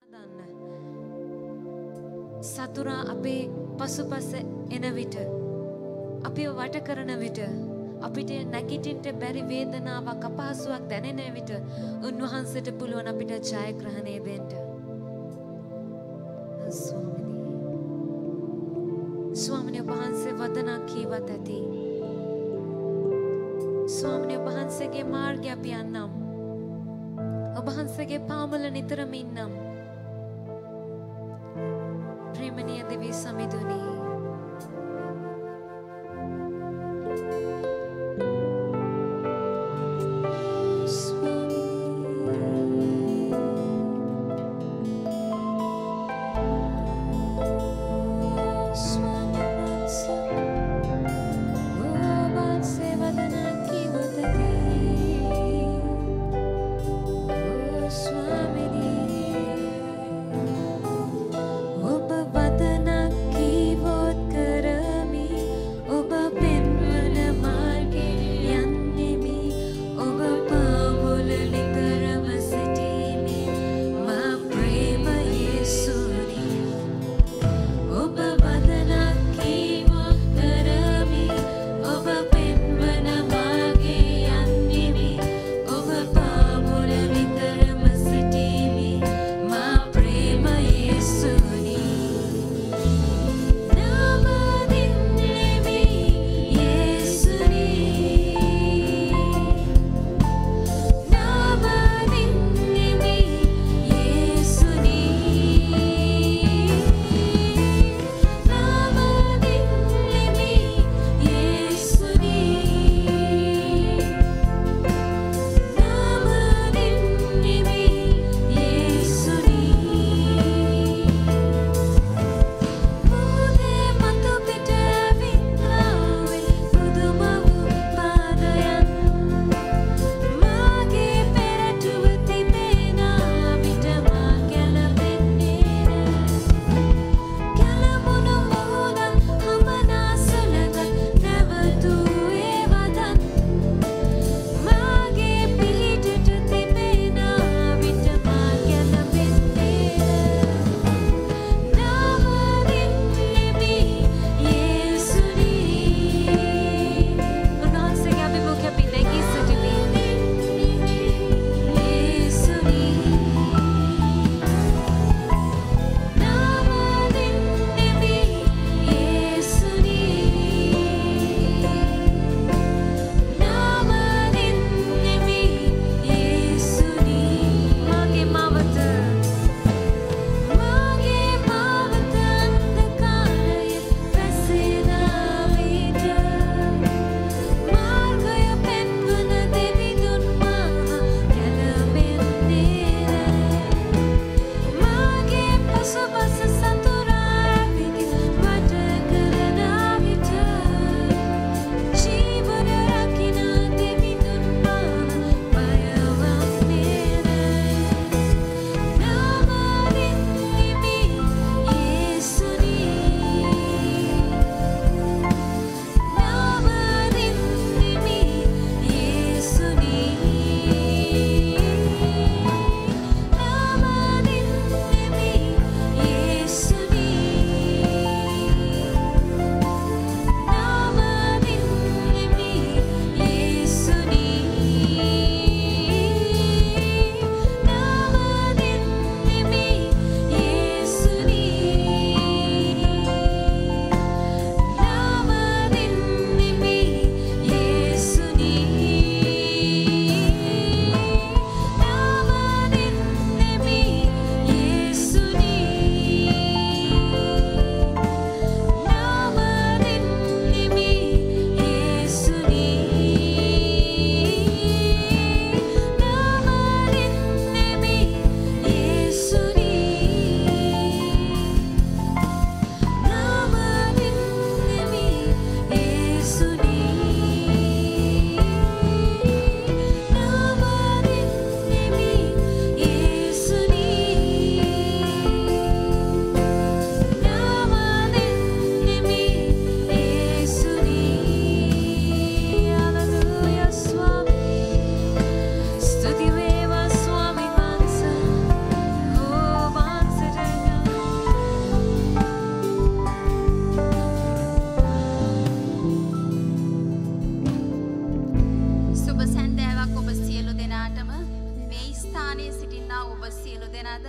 සතුරා අපේ පසුපස එන විට අපිව වට කරන විට අපිට නැගිටින්න බැරි වේදනාවක් අපහසුාවක් දැනෙන විට උන්වහන්සේට පුළුවන් අපිට ජයග්‍රහණය දෙන්න. ස්වාමීන් වහන්සේ වදනා කීවත් ඇති. ස්වාමීන් වහන්සේගේ මාර්ගය අපි යන්නම්. ඔබ වහන්සේගේ පාමුල නිතරම ඉන්නම්. ප්‍රේමණීය දෙවි සමිඳුනි ඔබ වදනක් කීව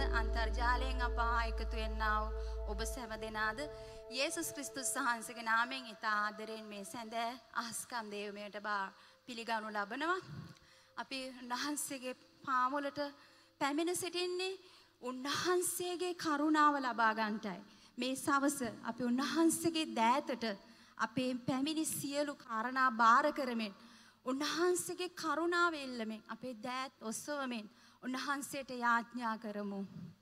අන්තර්ජාලයෙන් අප එකතු වෙන්නා වූ ඔබ සෑම දෙනාද යේසුස් ක්‍රිස්තුස් වහන්සේගේ නාමයෙන් ඉතා ආදරයෙන් මේ සැඳෑ අහස්කම් දේවමයට පිළිගනු ලබනවා. අපි උන්වහන්සේගේ පාමුලට පැමිණ සිටින්නේ උන්වහන්සේගේ කරුණාව ලබා ගන්නටයි. මේ සවස අපි උන්වහන්සේගේ දෑතට අපේ පැමිණි සියලු කාරණා බාර කරමින් උන්වහන්සේගේ කරුණාව එල්ලමින් අපේ දෑත් ඔසවමින් උන්වහන්සේට යාඥා කරමු.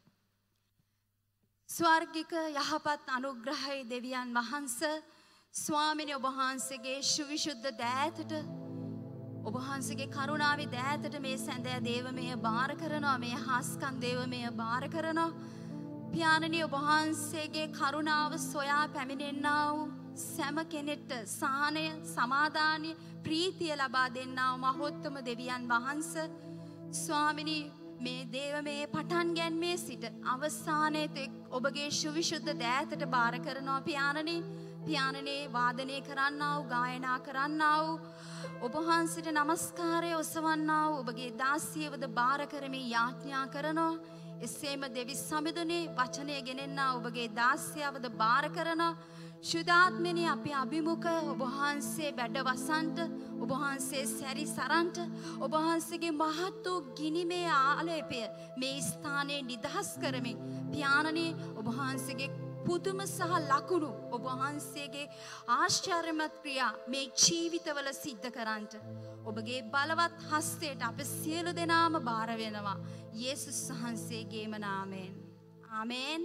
ස්වර්ගික යහපත් අනුග්‍රහයි දෙවියන් වහන්සේ ස්වාමිනේ ඔබ වහන්සේගේ සුවිසුද්ධ දෑතට ඔබ වහන්සේගේ කරුණාවේ දෑතට මේ සැඳෑ දේවමය බාර කරනවා. මේ හාස්කම් දේවමය බාර කරනවා. පියාණනි ඔබ වහන්සේගේ කරුණාව සොයා පැමිණෙන්නා වූ සෑම කෙනෙක්ට සහනය, සමාදානය, ප්‍රීතිය ලබා දෙන්නා වූ මහෝත්තම දෙවියන් වහන්සේ ස්වාමිනී මේ දේවමයේ පටන් ගැන්මේ සිට අවසානයේ තෙක් ඔබගේ සුවිසුද්ධ දෑතට බාර කරනවා පියාණනේ වාදනය කරන්නා වූ ගායනා කරන්නා වූ ඔබ වහන්සේට නමස්කාරය ඔසවන්නා වූ ඔබගේ දාසියවද බාර කරමින් යාඥා කරනවා. එසේම දෙවි සමිඳුනේ වචනය ගෙනෙන්නා ඔබගේ දාසියවද බාර කරනවා. ශුද්ධාත්මනි අපි අභිමුඛ ඔබ වහන්සේ වැඩ වසන්ට ඔබ වහන්සේ සැරි සරන්ට ඔබ වහන්සේගේ මහත් වූ ගිනිමේ ආලේපය මේ ස්ථානයේ නිදහස් කරමින් පියාණනේ ඔබ වහන්සේගේ පුදුම සහ ලකුණු ඔබ වහන්සේගේ ආශ්චර්යමත් ක්‍රියා මේ ජීවිතවල සිද්ධ කරන්නට ඔබගේ බලවත් හස්තයට අප සියලු දෙනාම බාර වෙනවා යේසුස් වහන්සේගේම නාමයෙන්. ආමේන්.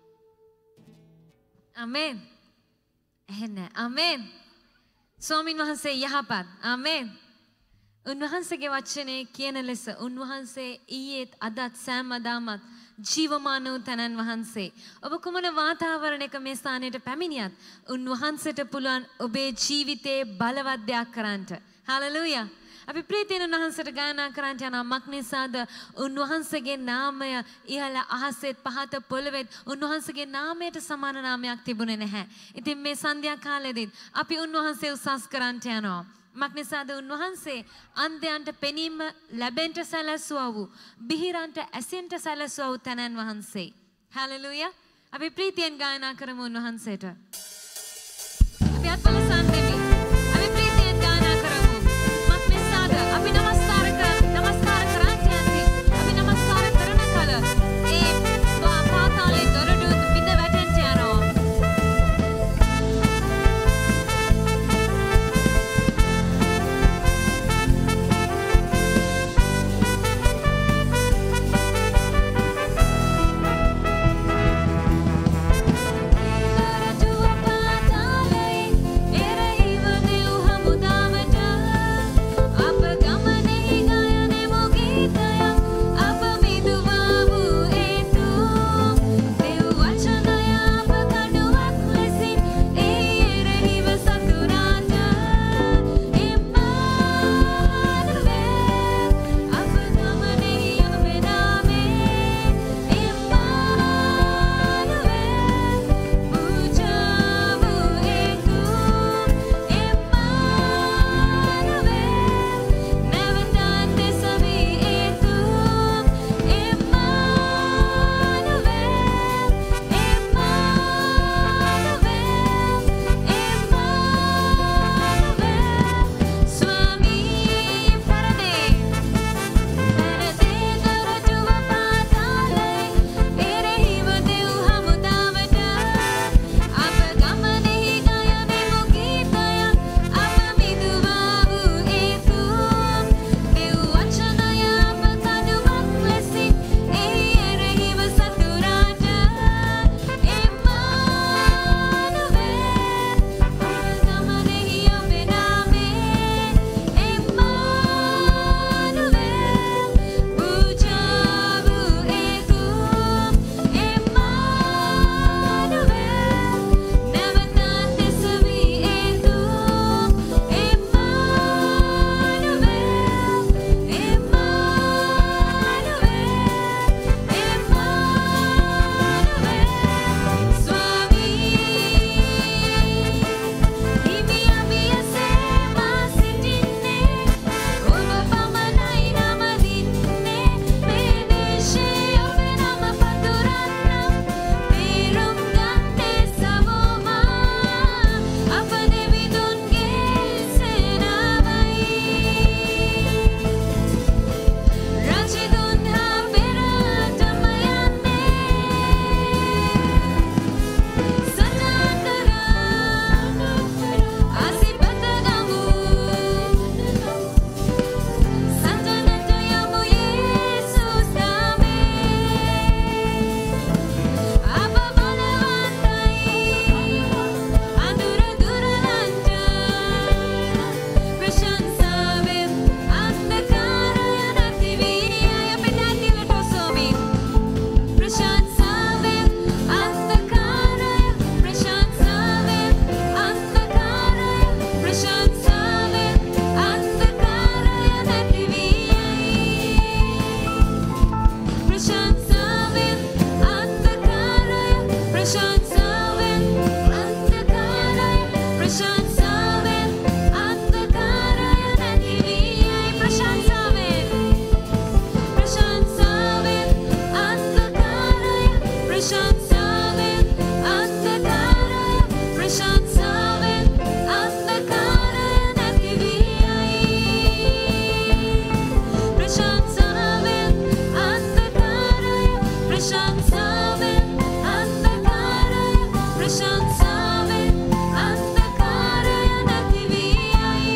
ආමේන්. එහෙනම් ආමේන්. ස්වාමීන් වහන්සේ යහපත්. ආමේන්. උන්වහන්සේගේ වචනේ කියන ලෙස උන්වහන්සේ ඊයේත් අදත් සෑමදාමත් ජීවමාන වූ තනන් වහන්සේ ඔබ කුමන වාතාවරණයක මේ ස්ථානයට පැමිණියත් උන්වහන්සේට පුළුවන් ඔබේ ජීවිතේ බලවත් දෙයක් කරන්නට. හලෙලූයා. අපි ප්‍රීතියෙන් උන්වහන්සේට ගායනා කරන්නට යනවා. මක්නිසාද උන්වහන්සේගේ නාමය ඉහළ අහසෙත් පහත පොළවෙත් උන්වහන්සේගේ නාමයට සමාන නාමයක් තිබුණේ නැහැ. ඉතින් මේ සන්ධ්‍යා කාලෙදිත් අපි උන්වහන්සේ උසස් කරන්නට යනවා. මක්නිසාද උන්වහන්සේ අන්ධයන්ට පෙනීම ලැබෙන්ට සැලැස්සුවා වූ බිහිරන්ට ඇසෙන්ට සැලැස්සුවා වූ තනන් වහන්සේ. හලෙලූයා. අපි ප්‍රීතියෙන් ගායනා කරමු උන්වහන්සේට. අපි අත්වලසන් දෙමි. අපි ප්‍රීතියෙන් ගායනා කරමු. මක්නිසාද අපි නමස්කාර කරන්ට යති. අපි නමස්කාර කරන කල ඒ පාතාලේ දොරටු බිඳ වැටෙන්ට යනවා. Do ප්‍රශංසාවෙන් අන්ධකාරය ප්‍රශංසාවෙන් අන්ධකාරය නැති වී යයි ප්‍රශංසාවෙන් අන්ධකාරය ප්‍රශංසාවෙන් අන්ධකාරය ප්‍රශංසාවෙන් අන්ධකාරය නැති වී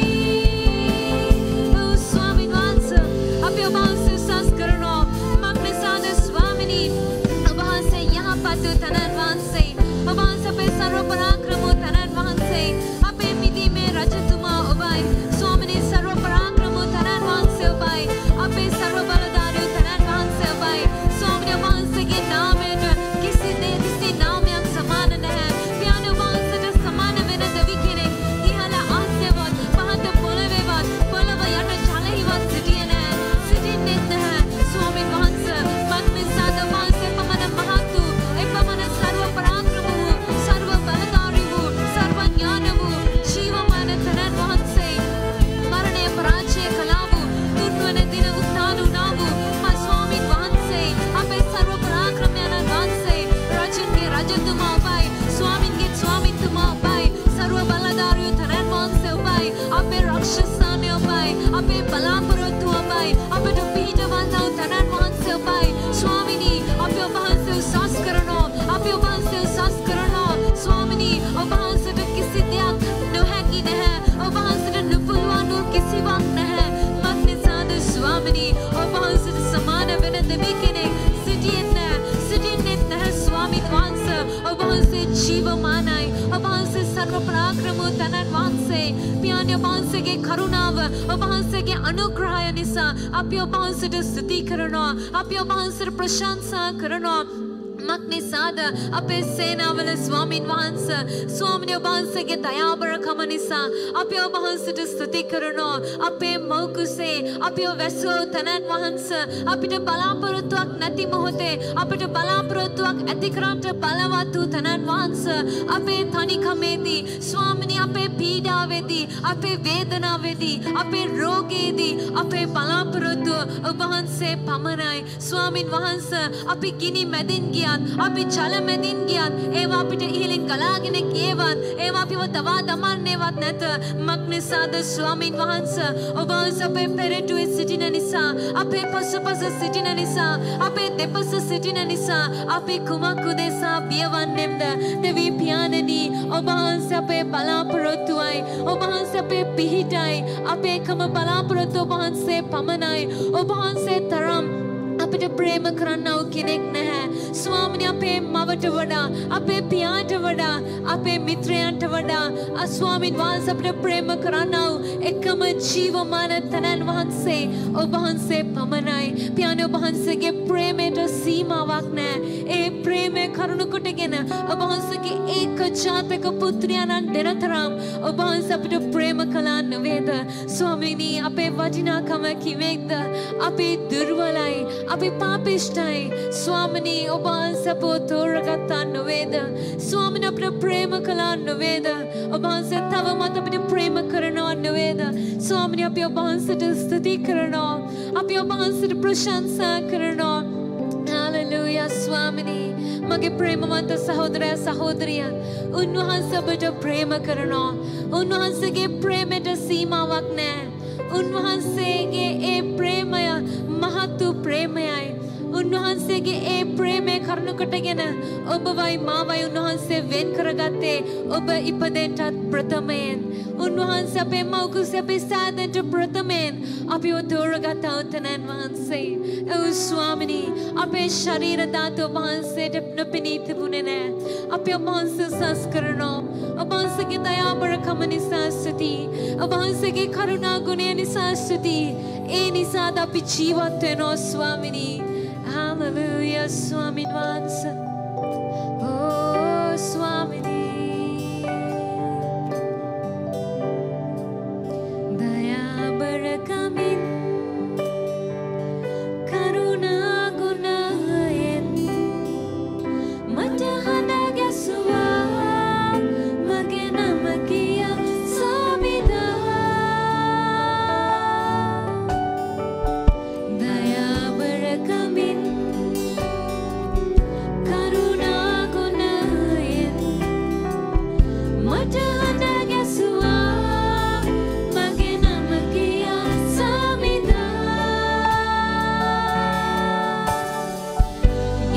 යයි O ස්වාමීන් වහන්සේ අපි ඔබ වහන්සේ උසස් කරනවා මක් නිසාද ස්වාමිනී ඔබ වහන්සේ යහපත් වූ තනන් වහන්සේ ඔබ වහන්සේ අපේ සර්ව පරාක්‍රම වූ තනන් වහන්සේ අපේ මිදීමේ රජතුමා ඔබයි ස්වාමිනී සර්ව පරාක්‍රම වූ තනන් වහන්සේ ඔබයි අපේ සර්ව බලධාරී වූ තනන් වහන්සේ ඔබයි ස්වාමිනී ඔබ වහන්සේගේ නාමයට කිසි නාමයක් සමාන නැහැ පියාණන් වහන්සේට සමාන වෙන දෙවි කෙනෙක් ඉහළ ආත්මවත් පහත පොළවේවත් පොළව යට ජලෙහිවත් සිටියේ නැහැ සිටින්නේ නැහැ ස්වාමීන් වහන්සේ මක් නිසාද වහන්සේ පමණ මහත් වූ එපමණ සර්ව පරාක්‍රම වූ සර්ව බලධාරී වූ සර්ව ඥාන වූ ජීවමාන තනන් වහන්සේ මරණය පරාජය කළා වූ තුන්වන දින උත්ථාන වුණා වූ ස්වාමීන් වහන්සේ අපේ සර්ව පරාක්‍රමයන් වහන්සේ රජුගේ රජතුමා ඔබයි ස්වාමින්ගේ ස්වාමින්තුමා ඔබයි සර්ව බලධාරී තනන් වහන්සේ ඔබයි අපේ රක්ෂස්ථානය ඔබයි අපේ බලාපොරොත්තුව ඔබයි අපට පිහිටවන්නා වූ තනන් වහන්සේ ඔබයි ස්වාමිනී අපි ඔබ වහන්සේ උසස් කරනවා අපි ඔබ වහන්සේ උසස් කරනවා ස්වාමිනී ඔබ වහන්සේට කිසි දෙයක් නොහැකි නැහැ ඔබ වහන්සේට නොපුළුවන් වූ කිසිවක් නැහැ මක් නිසාද ස්වාමිනී ඔබ වහන්සේට සමාන වෙන දෙවි කෙනෙක් සිටින්නේ නැහැ ස්වාමීන් වහන්සේ ඔබ වහන්සේ ජීවමානයි ඔබ වහන්සේ සර්ව පරාක්‍රම වූ තනන් වහන්සේ පියාණන් ඔබ වහන්සේගේ කරුණාව ඔබ වහන්සේගේ අනුග්‍රහය නිසා අපි ඔබ වහන්සේට ස්තුති කරනවා අපි ඔබ වහන්සේට ප්‍රශංසා කරනවා මක් නිසාද අපේ සේනාවල ස්වාමීන් වහන්සේ ස්වාමීන් වහන්සේගේ දයාබරකම නිසා අපි ඔබ වහන්සේට ස්තුති කරනවා අපේ මව් කුසේ අපි වැසෝ තනන් වහන්සේ අපිට බලාපොරොත්තුවක් නැති මොහොතේ අපිට බලාපොරොත්තුවක් ඇති කරන්නට බලවත් වූ තනන් වහන්සේ අපේ තනිකමේදී ස්වාමීනි අපේ පීඩාවේදී අපේ වේදනාවේදී අපේ රෝගයේදී අපේ බලාපොරොත්තුව ඔබ වහන්සේ පමණයි ස්වාමීන් වහන්සේ අපි ගිනි මැදින් ගියත් අපි ජල මැදින් ගියත් ඒවා අපිට ඉහළින් ගලාගෙන ගියවත් ඒවා අපිව දවා දමන්නේවත් නැත මක් නිසාද ස්වාමීන් වහන්සේ ඔබ වහන්සේ අපේ පෙරටුවේ සිටින නිසා අපේ පසුපස සිටින නිසා අපේ දෙපස සිටින නිසා අපි කුමක් උදෙසා බියවන්නේම්ද දෙවි පියාණනි ඔබ වහන්සේ අපේ බලාපොරොත්තුවයි ඔබ වහන්සේ අපේ පිහිටයි අපේ එකම බලාපොරොත්තුව ඔබ වහන්සේ පමණයි ඔබ වහන්සේ තරම් අපිට ප්‍රේම කරන්නව කෙනෙක් නැහැ ස්වාමිනී අපේ මවට වඩා අපේ පියාට වඩා අපේ මිත්‍රයන්ට වඩා ස්වාමීන් වහන්සේ අපිට ප්‍රේම කරන්නව එකම ජීවමාන තනන් වහන්සේ ඔබ වහන්සේ පමණයි පියාණන් ඔබ වහන්සේගේ ප්‍රේමයට සීමාවක් නැහැ ඒ ප්‍රේමය කරුණු කොටගෙන ඔබ වහන්සේගේ ඒක ජාතක පුත්‍රයන්න් දෙනතරම් ඔබ වහන්සේ අපිට ප්‍රේම කළා නේද ස්වාමීනි අපේ වටිනාකම කිවේක්ද අපි දුර්වලයි අපි පාපිෂ්ඨයි ස්වාමිනී ඔබ වහන්සේ අපව තෝරගත්තා නේද ස්වාමිනී අපිට ප්‍රේම කළා නේද ඔබ වහන්සේ තවමත් අපිට ප්‍රේම කරනවා නේද ස්වාමිනී අපි ඔබ වහන්සේට ස්තුති කරනවා අපි ඔබ වහන්සේට ප්‍රශංසා කරනවා Hallelujah ස්වාමිනී මගේ ප්‍රේමවන්ත සහෝදරයා සහෝදරිය උන්වහන්සේ ඔබට ප්‍රේම කරනවා උන්වහන්සේගේ ප්‍රේමයට සීමාවක් නැහැ උන්වහන්සේගේ ඒ ප්‍රේමය මහත් වූ ප්‍රේමයයි උන්වහන්සේගේ ඒ ප්‍රේමය කරුණු කොටගෙන ඔබවයි මාවයි උන්වහන්සේ වෙන් කරගත්තේ ඔබ ඉපදෙන්නත් ප්‍රථමයෙන් උන්වහන්සේ අපේ මව් කුසේ අපේ සාදෙන්ට ප්‍රථමයෙන් අපිව තෝරගත් උතනන් වහන්සේ ඔව් ස්වාමිනී අපේ ශරීර ධාතු වහන්සේට නොපෙනී තිබුණේ නැහැ අපි ඔබ වහන්සේ සස් කරනවා ඔබ වහන්සේගේ දයාබරකම නිසා ස්තුති ඔබ වහන්සේගේ කරුණා ගුණය නිසා ස්තුති ඒ නිසා අපි ජීවත් වෙනවා ස්වාමිනී Hallelujah ස්වාමීන් වහන්සේ Oh ස්වාමිනී දයාබරකමින් කරුණා ගුණයෙන් මට හඬ ගැසුවා මගේ නම කිය සාමිදා දයාබරකමින්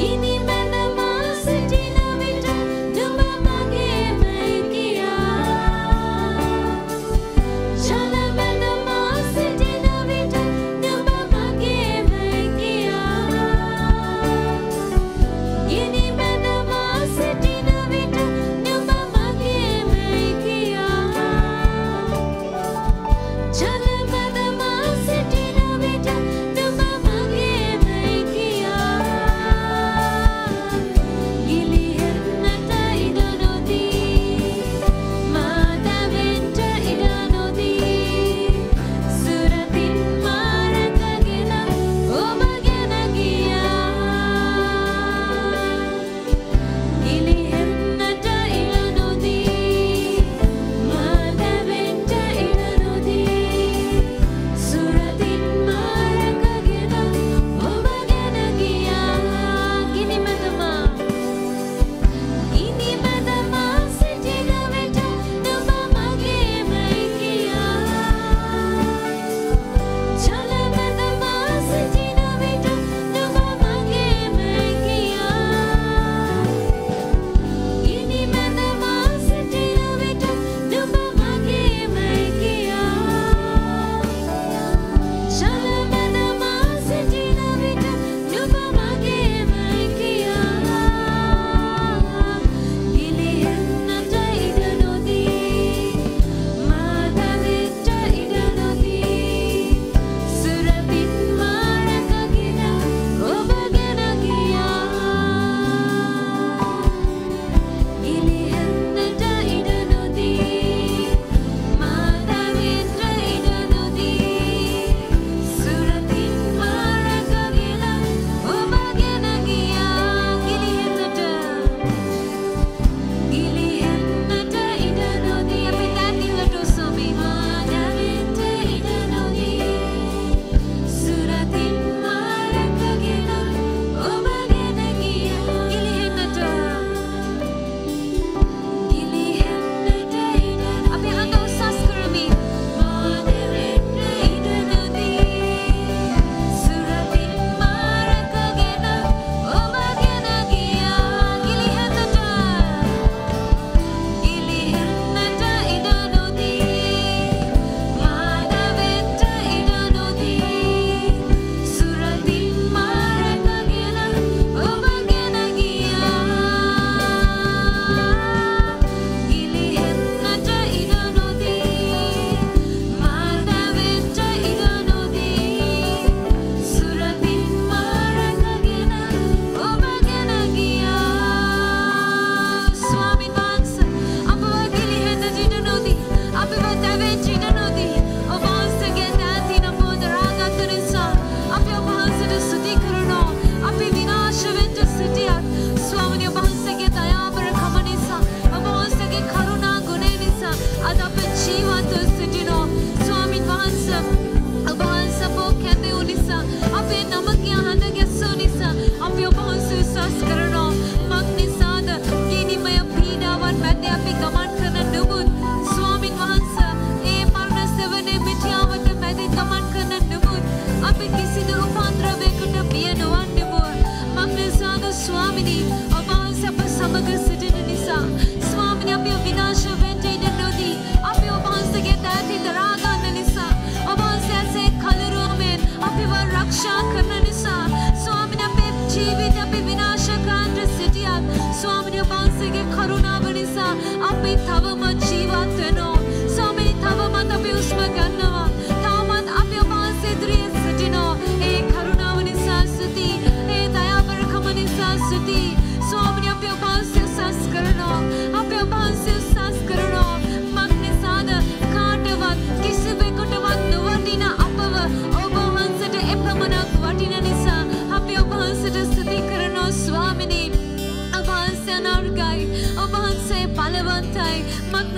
බලවන්තයි මක් නිසාද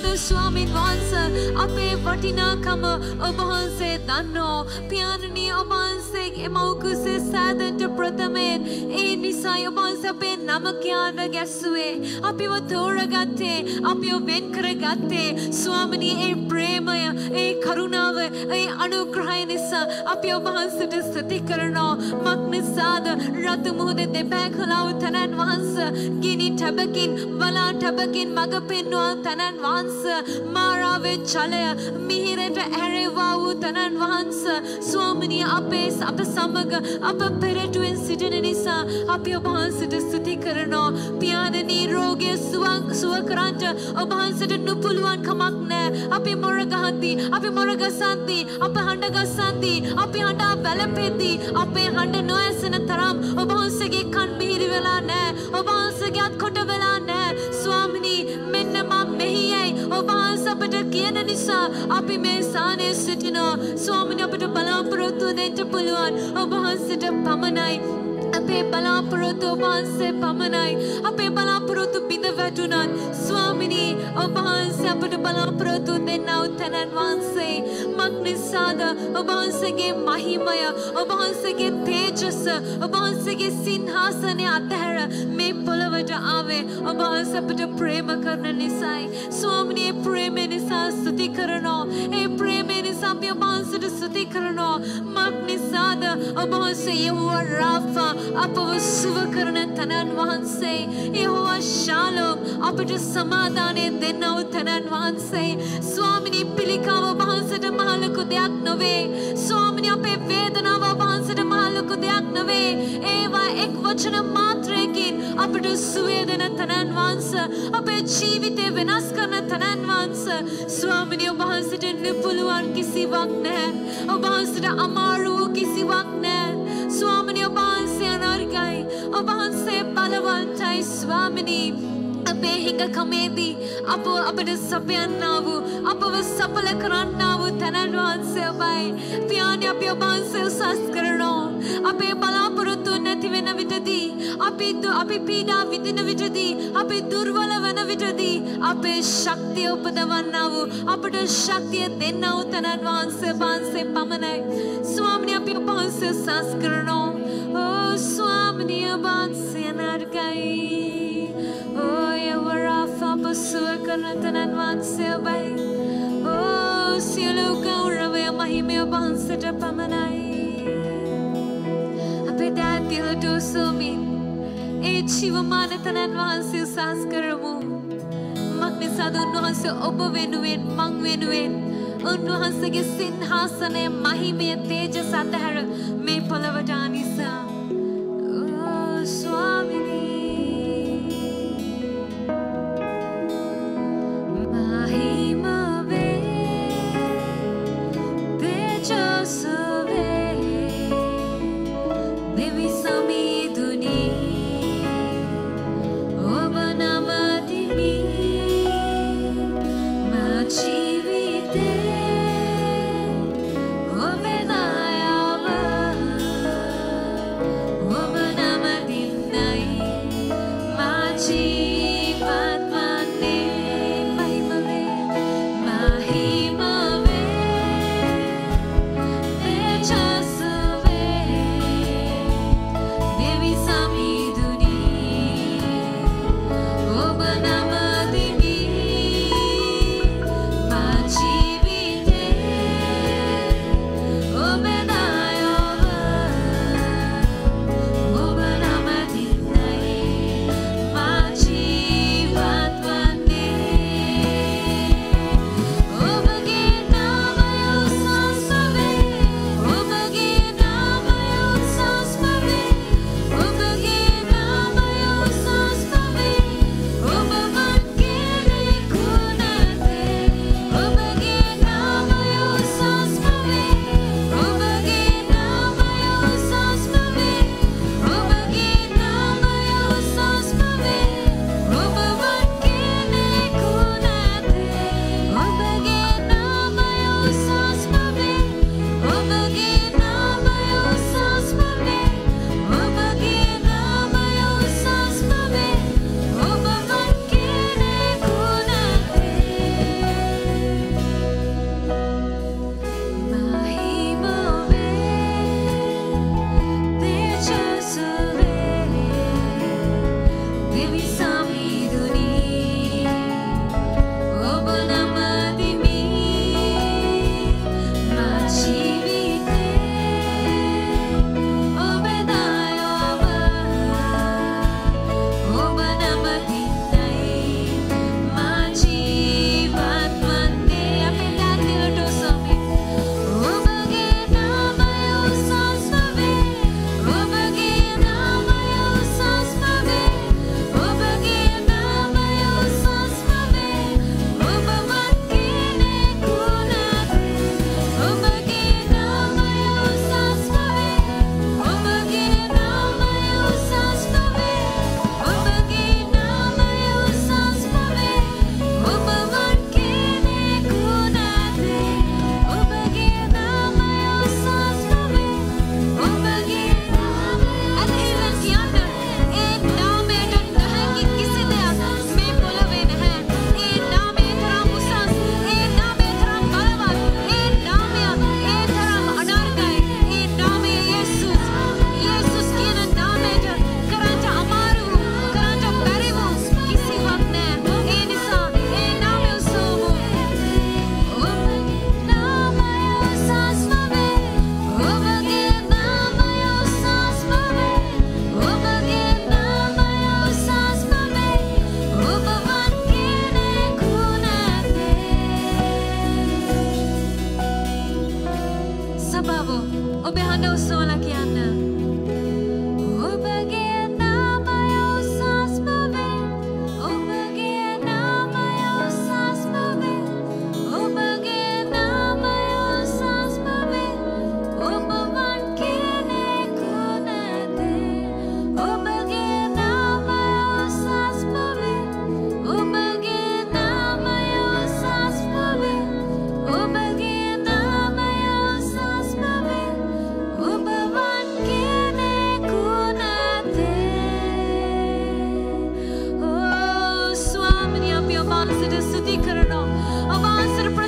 ස්වාමීන් වහන්සේ අපේ වටිනාකම ඔබ වහන්සේ දන්නෝ. පියාණනි ඔබ වහන්සේගේ මව් කුසේ සෑදෙන්න ප්‍රථමයෙන් ඒ නිසා ඔබ වහන්සේ අපේ නම කියන්න ගැස්සුවේ. අපිව තෝරගත්තේ, අපිව වෙන් කරගත්තේ. ස්වාමිනී ඒ ප්‍රේමය, ඒ කරුණාව, ඒ අනුග්‍රහය නිසා අපි ඔබ වහන්සේට ස්තුති කරනවා. මක් නිසාද රතු මුහුදේ දෙපෑ කළා වූ තනන් වහන්සේ, ගිනි ටබකින් වලා ටබකින් මඟ පෙන්වූ තනන් වහන්සේ, මාරාවේ ජලය මිහිරට ඇරෙවා වූ තනන් වහන්සේ, ස්වාමිනී අප සමග අප පෙරටුවෙන් සිටින නිසා අපි ඔබ වහන්සේට ස්තුති කරනවා. පියාණනි රෝගය සුව කරන්නට ඔබ වහන්සේට නුපුළුවන් කමක් නැහැ. අපි මොර ගහද්දී, අපි මොර ගසද්දී, අප හඬ ගසද්දී, අපි හඬා වැළපෙද්දී අපේ හඬ නොඇසෙන තරම් ඔබ වහන්සේගේ කන් මිහිරි වෙලා නැහැ. ඔබ වහන්සේගේ අත් කොට වෙලා නැහැ. ස්වාමිනී මෙන්න මම මෙහියයි ඔබ වහන්සේ අපට කියන නිසා අපි මේ ස්ථානයේ සිටිනවා. ස්වාමිනී අපට බලාපොරොත්තු දෙන්න පුළුවන් ඔබ වහන්සේට පමණයි. අපේ බලාපොරොත්තු ඔබ වහන්සේ පමණයි. අපේ බලාපොරොත්තු බිඳ වැටුණත් ස්වාමිනී ඔබ වහන්සේ අපට බලාපොරොත්තු දෙන්නා වූ තනන් වහන්සේ, මක් නිසාද ඔබ වහන්සේගේ මහිමය, ඔබ වහන්සේගේ තේජස, ඔබ වහන්සේගේ සිංහාසනය අතහැර මේ පොළවට ආවේ ඔබ වහන්සේ අපට ප්‍රේම කරන නිසායි. ස්වාමිනී ඒ ප්‍රේමය නිසා ස්තුති කරනවා. ඒ ප්‍රේමය නිසා අපි ඔබ වහන්සේට ස්තුති කරනවා. මක් නිසාද ඔබ වහන්සේ යෙහෝවා රාෆා අපව සුව කරන තනන් වහන්සේ, යෙහෝවා ශාලෝම් අපට සමාදානය දෙන්නා වූ තනන් වහන්සේ. ස්වාමිනී පිළිකාව ඔබ වහන්සේට මහ ලොකු දෙයක් නොවේ. ස්වාමිනී අපේ වේදනාව ඔබ වහන්සේට මහ ලොකු දෙයක් නොවේ. ඒවා එක් වචන මාත්‍රයකින් අපට සුවය දෙන තනන් වහන්සේ, අපේ ජීවිතය වෙනස් කරන තනන් වහන්සේ. ස්වාමිනී ඔබ වහන්සේට නිපුළුවන් කිසිවක් නැහැ. ඔබ වහන්සේට අමාරු කිසිවක් නැහැ. ස්වාමිනී ඔබ වහන්සේ අනර්ගයි, ඔබ වහන්සේ බලවන්තයි. ස්වාමිනී අපේ හිඟකමේදී අපට සපයන්නා වූ, අපව සඵල කරන්නා වූ තනන් වහන්සේ ඔබයි. පියාණනි අපි ඔබ වහන්සේ උසස් කරනවා. අපේ බලාපොරොත්තු නැති වෙන විටදී, අපි පීඩා විඳින විටදී, අපි දුර්වල වෙන විටදී අපේ ශක්තිය උපදවන්නා වූ, අපට ශක්තිය දෙන්නා වූ තනන් වහන්සේ පමණයි. ස්වාමිනී අපි ඔබ වහන්සේ උසස් කරනවා. ඕ ස්වාමිනී ඔබ වහන්සේ නර්ගයි. ඕ යෙහෝවා රාෆා අප සුව කරන තනන් වහන්සේ ඔබයි. ඕ සියලු ගෞරවය මහිමය ඔබ වහන්සේට පමණයි. අපේ දෑතිලට උසුමින් ඒ ජීවමාන තනන් වහන්සේ උසස් කරමු. මක් නිසාද උන්වහන්සේ ඔබ වෙනුවෙන්, මං වෙනුවෙන් උන්වහන්සේගේ සිංහාසනය මහිමය තේජස අතහැර මේ පොළවට ආ නිසා. ඕ ස්වාමිනී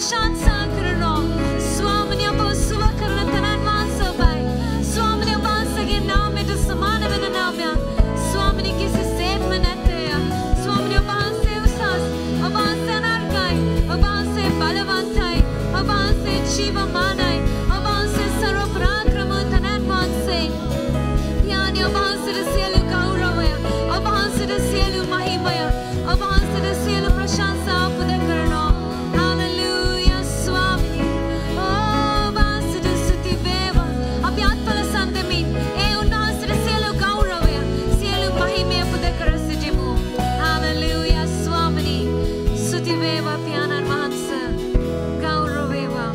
ප්‍රශංසා කරනවා. ස්වාමිනේ ඔබ සුව කරන තනන් වහන්සේයි. ස්වාමිනේ ඔබ වහන්සේගේ නාමයට සමාන වෙන නාමයක්. ස්වාමිනේ කිසිසේත්ම නැතේ. ස්වාමිනේ ඔබ වහන්සේ උසස්. ඔබ වහන්සේ අනර්ගයි. ඔබ වහන්සේ බලවන්තයි. ඔබ වහන්සේ ජීවමානයි. ඔබ වහන්සේ සර්ව පරාක්‍රම තනන් වහන්සේ. පියාණන් ඔබ වහන්සේට සියලු ගෞරවය. ඔබ වහන්සේට සියලු මහිමය. ඔබ වහන්සේට සියලු ප්‍රශංසා පුද කරනවා. හalleluya ස්වාමිනේ. ඔබ වහන්සේට ස්තුති වේවා. අපි අත්පල සම්දෙමින් ඒ උන්වහන්සේට සියලු ගෞරවය, සියලු මහිමය පුද කර සිටිමු. හalleluya ස්වාමිනේ. ස්තුති වේවා පියාණන් වහන්සේ. ගෞරව වේවා.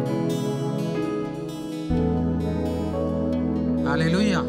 හalleluya.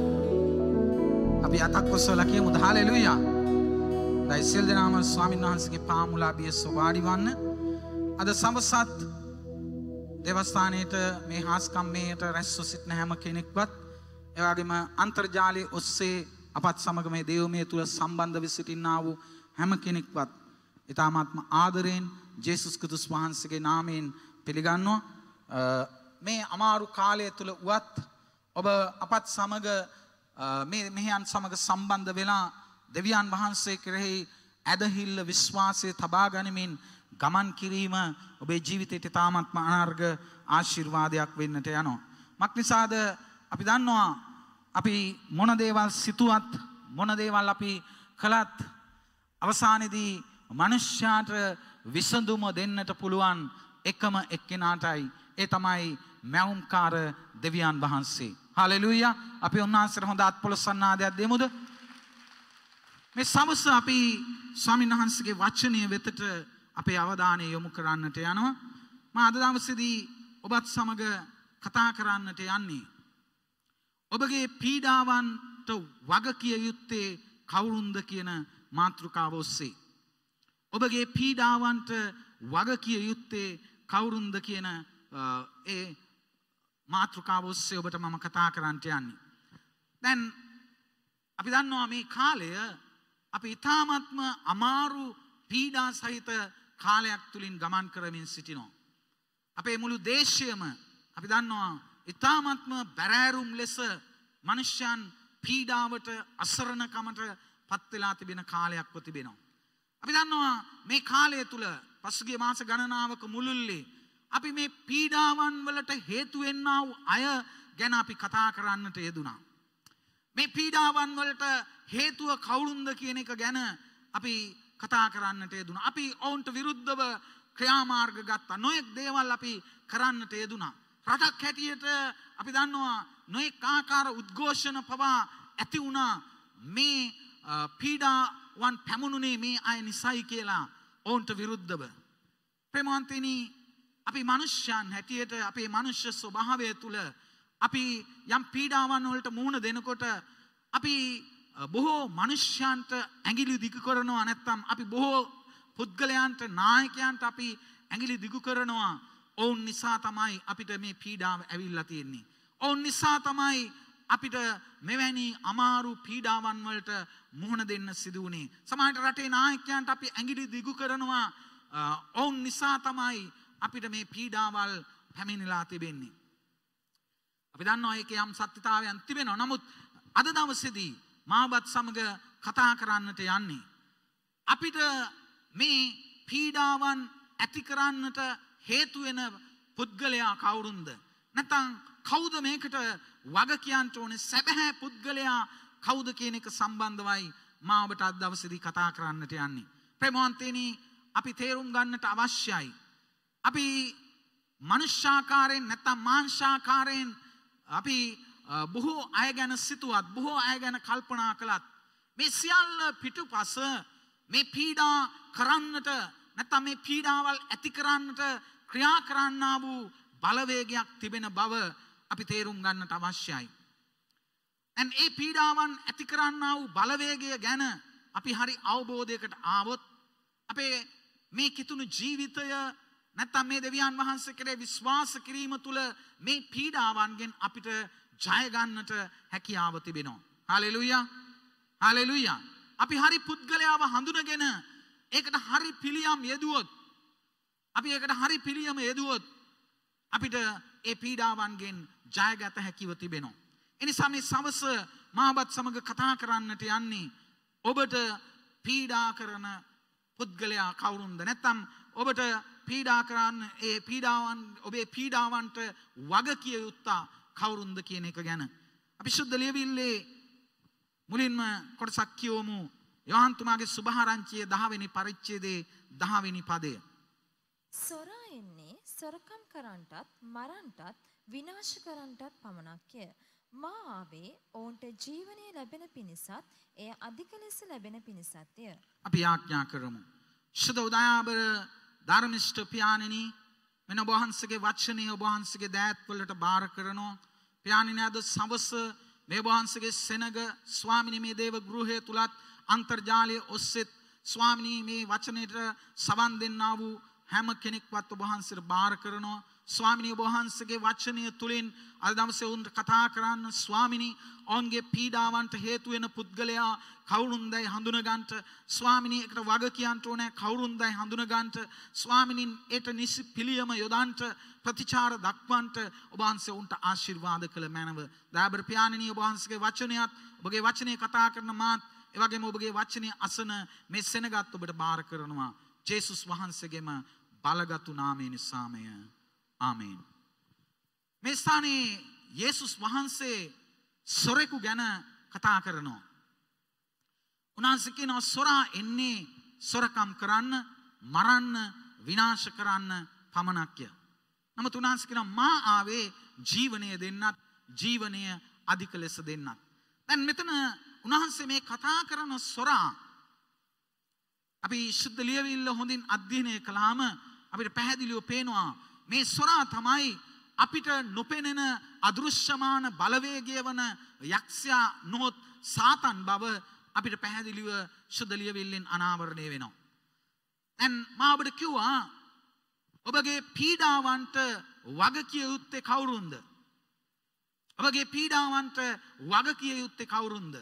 අපි අතක් ඔසවලා කියමුද හalleluya. දෛසිල් දනාම ස්වාමීන් වහන්සේගේ පාමුලාභිය සවාඩි වන්න. අද සමසත් දේවස්ථානයේට මේ හාස්කම්මේට රැස්ව සිටින හැම කෙනෙක්වත් ඒ වගේම අන්තර්ජාලයේ ඔස්සේ අපත් සමග මේ දේවමය තුල සම්බන්ධ වෙ සිටිනා වූ හැම කෙනෙක්වත් ඊ타මාත්ම ආදරයෙන් ජේසුස් ක්‍රිස්තුස් වහන්සේගේ නාමයෙන් පිළිගන්නවා. මේ අමාරු කාලය තුල උවත් ඔබ අපත් සමග මේ මෙහයන් සමග සම්බන්ධ වෙලා දෙවියන් වහන්සේ කෙරෙහි ඇදහිල්ල විශ්වාසය තබා ගනිමින් ගමන් කිරීම ඔබේ ජීවිතයට තාමත්ම අනර්ග ආශිර්වාදයක් වෙන්නට යනවා. මක්නිසාද අපි දන්නවා අපි මොන දේවල් සිතුවත් මොන දේවල් අපි කළත් අවසානයේදී මනුෂ්‍යයාට විසඳුම දෙන්නට පුළුවන් එකම එක්කෙනාටයි. ඒ තමයි මැවුම්කාර දෙවියන් වහන්සේ. හalleluya. අපි උන්වහන්සේට හොඳ අත්පොළොස්සන්නාදයක් දෙමුද? මේ සමස අපි ස්වාමීන් වහන්සේගේ වචනය වෙතට අපේ අවධානය යොමු කරන්නට යනවා. මම අද දවසේදී ඔබත් සමග කතා කරන්නට යන්නේ ඔබගේ පීඩාවන්ට වග කිය යුත්තේ කවුරුන්ද කියන මාතෘකාව ඔස්සේ. ඔබගේ පීඩාවන්ට වග කිය යුත්තේ කවුරුන්ද කියන ඒ මාතෘකාව ඔස්සේ ඔබට මම කතා කරන්නට යන්නේ. දැන් අපි දන්නවා මේ කාලය අපි ඉතාමත්ම අමාරු පීඩා සහිත කාලයක් තුලින් ගමන් කරමින් සිටිනවා. අපේ මුළු දේශයම අපි දන්නවා ඉතාමත්ම බැරෑරුම් ලෙස මනුෂ්‍යයන් පීඩාවට අසරණකමට පත් වෙලා තිබෙන කාලයක්ව තිබෙනවා. අපි දන්නවා මේ කාලය තුල පසුගිය මාස ගණනාවක මුළුල්ලේ අපි මේ පීඩාවන් වලට හේතු වෙන්නා වූ අය ගැන අපි කතා කරන්නට යෙදුණා. මේ පීඩාවන් වලට හේතුව කවුරුන්ද කියන එක ගැන අපි කතා කරන්නට යෙදුණා. අපි ඔවුන්ට විරුද්ධව ක්‍රියාමාර්ග ගත්තා. නොයෙක් දේවල් අපි කරන්නට යෙදුණා. රටක් හැටියට අපි දන්නවා නොයෙක් ආකාර උද්ඝෝෂණ පවා ඇති වුණා. මේ පීඩාවන් පැමුණුනේ මේ අය නිසයි කියලා ඔවුන්ට විරුද්ධව. ප්‍රේමවන්තනි, අපි මනුෂ්‍යයන් හැටියට අපේ මනුෂ්‍ය ස්වභාවය තුළ අපි යම් පීඩාවන් වලට මුහුණ දෙනකොට අපි බොහෝ මනුෂ්‍යයන්ට ඇඟිලි දිගු කරනවා. නැත්නම් අපි බොහෝ පුද්ගලයන්ට නායකයන්ට අපි ඇඟිලි දිගු කරනවා. ඔවුන් නිසා තමයි අපිට මේ පීඩාව ඇවිල්ලා තියෙන්නේ. ඔවුන් නිසා තමයි අපිට මෙවැනි අමාරු පීඩාවන් වලට මුහුණ දෙන්න සිදු වුණේ. සමහරට රටේ නායකයන්ට අපි ඇඟිලි දිගු කරනවා. ඔවුන් නිසා තමයි අපිට මේ පීඩාවල් පැමිණලා තිබෙන්නේ. අපි දන්නවා ඒකේ යම් සත්‍යතාවයන් තිබෙනවා. නමුත් අද දවසේදී මාවත් සමග කතා කරන්නට යන්නේ අපිට මේ පීඩාවන් ඇති කරන්නට හේතු වෙන පුද්ගලයා කවුරුන්ද? නැත්නම් කවුද මේකට වග කියන්න ඕනේ? සැබෑ පුද්ගලයා කවුද කියන එක සම්බන්ධවයි මා ඔබට අද දවසේදී කතා කරන්නට යන්නේ. ප්‍රේමවන්තයනි, අපි තේරුම් ගන්නට අවශ්‍යයි. අපි මනුෂ්‍යාකාරයෙන් නැත්නම් මාංශාකාරයෙන් අපි බොහෝ අය ගැන සිතුවත්, බොහෝ අය ගැන කල්පනා කළත් මේ සියල්ල පිටුපස මේ පීඩා කරන්නට නැත්නම් මේ පීඩාවල් ඇති කරන්නට ක්‍රියා කරන්නා වූ බලවේගයක් තිබෙන බව අපි තේරුම් ගන්නට අවශ්‍යයි. දැන් මේ පීඩාවන් ඇති කරන්නා වූ බලවේගය ගැන අපි හරි අවබෝධයකට ආවොත් අපේ මේ කිතුණු ජීවිතය නැත්නම් මේ දෙවියන් වහන්සේ කෙරේ විශ්වාස කිරීම තුළ මේ පීඩාවන්ගෙන් අපිට ජය ගන්නට හැකියාව තිබෙනවා. හalleluya. හalleluya. අපි හරි පුද්ගලයාව හඳුනගෙන ඒකට හරි පිළියම් යෙදුවොත් අපි ඒකට හරි පිළියම යෙදුවොත් අපිට ඒ පීඩාවන්ගෙන් ජයගත හැකිව තිබෙනවා. එනිසා මේ සවස මාවත් සමග කතා කරන්නට යන්නේ ඔබට පීඩා කරන පුද්ගලයා කවුරුන්ද? නැත්නම් ඔබට පීඩා කරන්න ඒ පීඩාවන් ඔබේ පීඩාවන්ට වග කිය යුත්තා කවුරුන්ද කියන එක ගැන. අපි සුද්ධ ලියවිල්ලේ මුලින්ම කොටසක් කියවමු. යෝහන් තුමාගේ සුභාරංචිය 10 වෙනි පරිච්ඡේදයේ 10 වෙනි පදය. සොරා එන්නේ සොරකම් කරන්නටත් මරන්නටත් විනාශ කරන්නටත් පමණක්ය. මා ආවේ ඔවුන්ට ජීවනය ලැබෙන පිණිසත් එය අධික ලෙස ලැබෙන පිණිසත්ය. අපි යාඥා කරමු. ශුද්ධ උදයාබර ධර්මිෂ්ඨ පියාණෙනි, මෙන්න ඔබ වහන්සේගේ වචනය ඔබ වහන්සේගේ දෑත් වලට බාර කරනවා. පියාණෙනි, අද සවස මේ ඔබ වහන්සේගේ සෙනග ස්වාමිනී මේ දේව ගෘහය තුලත් අන්තර්ජාලය ඔස්සේත් ස්වාමිනී මේ වචනයට සවන් දෙන්නා වූ හැම කෙනෙක්වත් ඔබ වහන්සේට බාර කරනවා. ස්වාමිනී ඔබ වහන්සේගේ වචනය තුලින් අද දවසේ උන්ට කතා කරන්න ස්වාමිනී ඔවුන්ගේ පීඩාවන්ට හේතු වෙන පුද්ගලයා කවුරුන්දයි හඳුන ගන්නට ස්වාමිනී ඒකට වග කියන්න ඕනේ කවුරුන්දයි හඳුන ගන්නට ස්වාමිනී ඒට නිසි පිළියම යොදන්නට ප්‍රතිචාර දක්වන්නට ඔබ වහන්සේ උන්ට ආශිර්වාද කළ මැනව. දයාබර පියාණෙනි, ඔබ වහන්සේගේ වචනයත් ඔබගේ වචනේ කතා කරන මාත් ඒ වගේම ඔබගේ වචනේ අසන මේ සෙනගත් ඔබට බාර කරනවා. ජේසුස් වහන්සේගේම බලගත් නාමය නිසාමය. ආමේන්. මේ ස්ථානයේ යේසුස් වහන්සේ සොරෙකු ගැන කතා කරනවා. උන්වහන්සේ කියනවා සොරා එන්නේ සොරකම් කරන්න, මරන්න, විනාශ කරන්න පමණක්ය. නමුත් උන්වහන්සේ කියනවා මා ආවේ ජීවනය දෙන්නත්, ජීවනය අධික ලෙස දෙන්නත්. දැන් මෙතන උන්වහන්සේ මේ කතා කරන සොරා අපි ශුද්ධ ලියවිල්ල හොඳින් අධ්‍යයනය කළාම අපිට පැහැදිලිව පේනවා මේ සොරා තමයි අපිට නොපෙනෙන අදෘශ්‍යමාන බලවේගය වන යක්ෂයා නොහොත් සාතන් බව අපිට පැහැදිලිව ශුද්ධ ලියවිල්ලෙන් අනාවරණය වෙනවා. දැන් මා ඔබට කිව්වා ඔබගේ පීඩාවන්ට වග කිය යුත්තේ කවුරුන්ද? ඔබගේ පීඩාවන්ට වග කිය යුත්තේ කවුරුන්ද?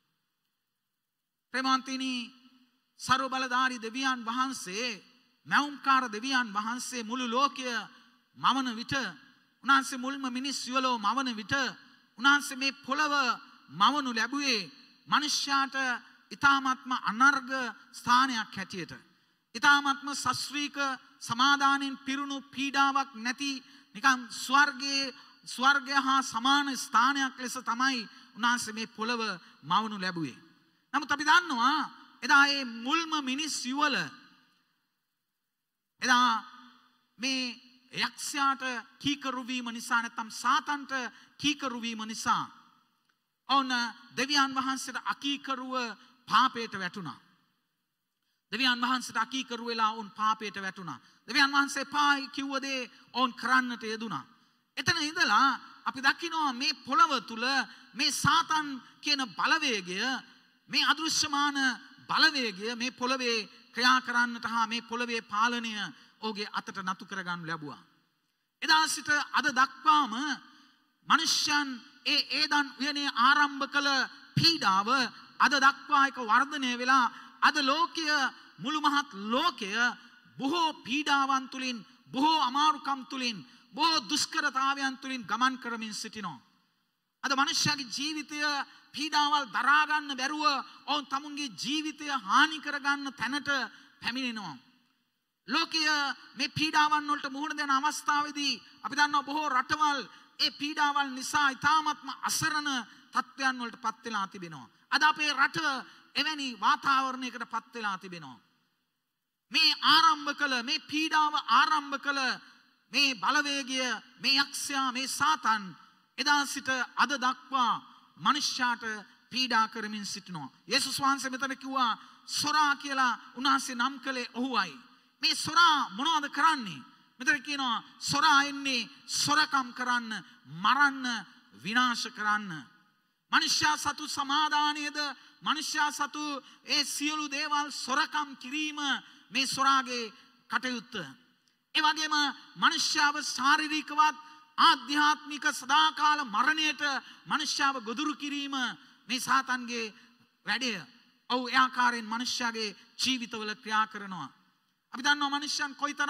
ප්‍රේමවන්තිනි, සර්ව බලධාරී දෙවියන් වහන්සේ, මෞම්කාර දෙවියන් වහන්සේ මුළු ලෝකය මවන විට, උන්වහන්සේ මුල්ම මිනිස් යුවලෝ මවන විට, උන්වහන්සේ මේ පොළව මවනු ලැබුවේ මනුෂ්‍යයාට ඊ타ත්ම අනර්ග ස්ථානයක් හැටියට, ඊ타ත්ම ශාස්ත්‍රීක සමාදානෙන් පිරුණු පීඩාවක් නැති නිකන් ස්වර්ගය හා සමාන ස්ථානයක් ලෙස තමයි උන්වහන්සේ මේ පොළව මවනු ලැබුවේ. නමුත් අපි දන්නවා එදා ඒ මුල්ම මිනිස් යුවල එදා මේ යක්ෂයාට කීකරු වීම නිසා නැත්නම් සාතන්ට කීකරු වීම නිසා ඔවුන් දෙවියන් වහන්සේට අකීකරුව පාපයට වැටුණා. දෙවියන් වහන්සේට අකීකරු වෙලා ඔවුන් පාපයට වැටුණා. දෙවියන් වහන්සේ පායි කිව්ව දේ ඔවුන් කරන්නට යෙදුණා. එතන ඉඳලා අපි දකිනවා මේ පොළව තුල මේ සාතන් කියන බලවේගය, මේ අදෘශ්‍යමාන බලවේගය මේ පොළවේ ක්‍රියා කරන්නට හා මේ පොළවේ පාලනය ඔහුගේ අතට නතු කරගන්න ලැබුවා. එදා සිට අද දක්වාම මිනිස්යන් ඒ ඒදන් උයනේ ආරම්භ කළ පීඩාව අද දක්වා එක වර්ධනය වෙලා අද ලෝකය, මුළු මහත් ලෝකය බොහෝ පීඩාවන් තුලින්, බොහෝ අමාරුකම් තුලින්, බොහෝ දුෂ්කරතාවයන් තුලින් ගමන් කරමින් සිටිනවා. අද මනුෂ්‍යයාගේ ජීවිතය පීඩාවල් දරා ගන්න බැරුව ඔවුන් තමුන්ගේ ජීවිතය හානි කරගන්න තැනට පැමිණෙනවා. ලෝකය මේ පීඩාවන් වලට මුහුණ දෙන අවස්ථාවේදී අපි දන්නවා බොහෝ රටවල් ඒ පීඩාවල් නිසා ඉතාමත්ම අසරණ තත්ත්වයන් වලට පත් වෙලා තිබෙනවා. අද අපේ රට එවැනි වාතාවරණයකට පත් වෙලා තිබෙනවා. මේ ආරම්භ කළ මේ පීඩාව ආරම්භ කළ මේ බලවේගය, මේ යක්ෂයා, මේ සාතන් එදා සිට අද දක්වා මනුෂ්‍යයාට පීඩා කරමින් සිටිනවා. යේසුස් වහන්සේ මෙතන කිව්වා සොරා කියලා උන්වහන්සේ නම් කළේ ඔහුයි. මේ සොරා මොනවද කරන්නේ? මෙතන කියනවා සොරා එන්නේ සොරකම් කරන්න, මරන්න, විනාශ කරන්න. මනුෂ්‍යයා සතු සමාදානයේද, මනුෂ්‍යයා සතු ඒ සියලු දේවල් සොරකම් කිරීම මේ සොරාගේ කටයුත්ත. ඒ වගේම මනුෂ්‍යව ශාරීරිකවත් ආධ්‍යාත්මික සදාකාල මරණයට මනුෂ්‍යව ගොදුරු කිරීම මේ සාතන්ගේ වැඩය. ඔව්, ඒ ආකාරයෙන් මනුෂ්‍යගේ ජීවිතවල ක්‍රියා කරනවා. අපි දන්නවා මනුෂ්‍යයන් කොයිතරම්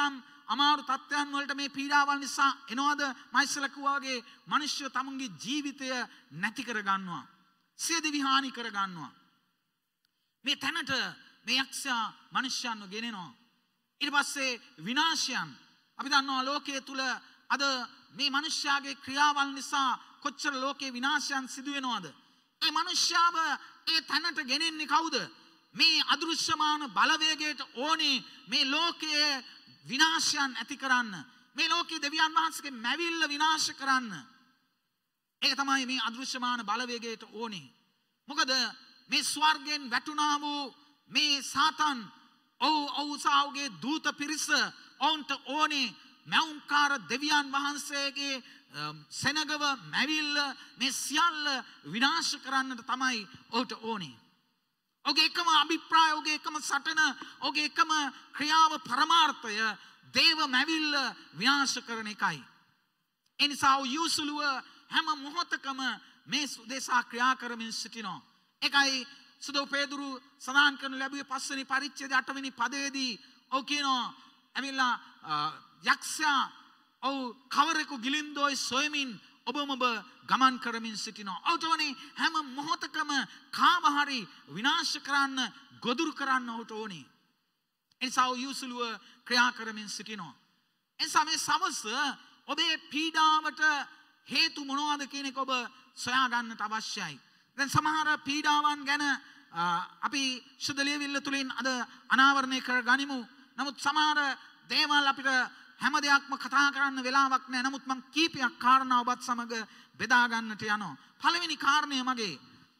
අමාරු තත්ත්වයන් වලට මේ පීඩාවල් නිසා එනවාද? මයිසල කිව්වා වගේ මිනිස්සු තමුන්ගේ ජීවිතය නැති කර ගන්නවා. සියදිවි හානි කර ගන්නවා. මේ තැනට මේ යක්ෂයා මිනිස්යන්ව ගෙනෙනවා. ඊට පස්සේ විනාශයන් අපි දන්නවා ලෝකයේ තුල අද මේ මිනිස්යාගේ ක්‍රියාවල් නිසා කොච්චර ලෝකේ විනාශයන් සිදු වෙනවද? ඒ මිනිස්යාව ඒ තැනට ගෙනෙන්නේ කවුද? මේ අදෘශ්‍යමාන බලවේගයට ඕනේ මේ ලෝකයේ විනාශයන් ඇති කරන්න. මේ ලෝකයේ දෙවියන් වහන්සේගේ මැවිල්ල විනාශ කරන්න. ඒක තමයි මේ අදෘශ්‍යමාන බලවේගයට ඕනේ. මොකද මේ ස්වර්ගයෙන් වැටුණා වූ මේ සාතන් ඔව්සාවගේ දූත පිරිස ඔවුන්ට ඕනේ මැවුම්කාර දෙවියන් වහන්සේගේ සෙනගව මැවිල්ල මේ සියල්ල විනාශ කරන්නට තමයි ඔහුට ඕනේ. ඔහුගේ එකම අභිප්‍රාය, ඔහුගේ එකම සටන, ඔහුගේ එකම ක්‍රියාව පරමාර්ථය දේව මැවිල්ල විනාශ කරන එකයි. ඒ නිසා ඔහු යූසුලුව හැම මොහොතකම මේ දේශා ක්‍රියා කරමින් සිටිනවා. ඒකයි සුදෝ පේදුරු සඳහන් කරනු ලැබුවේ 5 වෙනි පරිච්ඡේදයේ 8 වෙනි පදයේදී ඔහු කියනවා ඇවිල්ලා යක්ෂයා ඔහු කවරෙකු ගිලින්දෝයි සොයමින් ඔබම ඔබ ගමන් කරමින් සිටිනවා. ඔහුට ඕනේ හැම මොහොතකම කාම හරි විනාශ කරන්න, ගොදුරු කරන්න ඔහුට ඕනේ. ඒ නිසා ඔහු යූසුලුව ක්‍රියා කරමින් සිටිනවා. ඒ නිසා මේ සවස ඔබේ පීඩාවට හේතු මොනවද කියන එක ඔබ සොයා ගන්නට අවශ්‍යයි. දැන් සමහර පීඩාවන් ගැන අපි සුද්ධ ලියවිල්ල තුලින් අද අනාවරණය කර ගනිමු. නමුත් සමහර දේවල් අපිට හැම දෙයක්ම කතා කරන්න වෙලාවක් නැහැ. නමුත් මම කීපයක් කාරණා ඔබත් සමග බෙදා ගන්නට යනවා. පළවෙනි කාරණය මගේ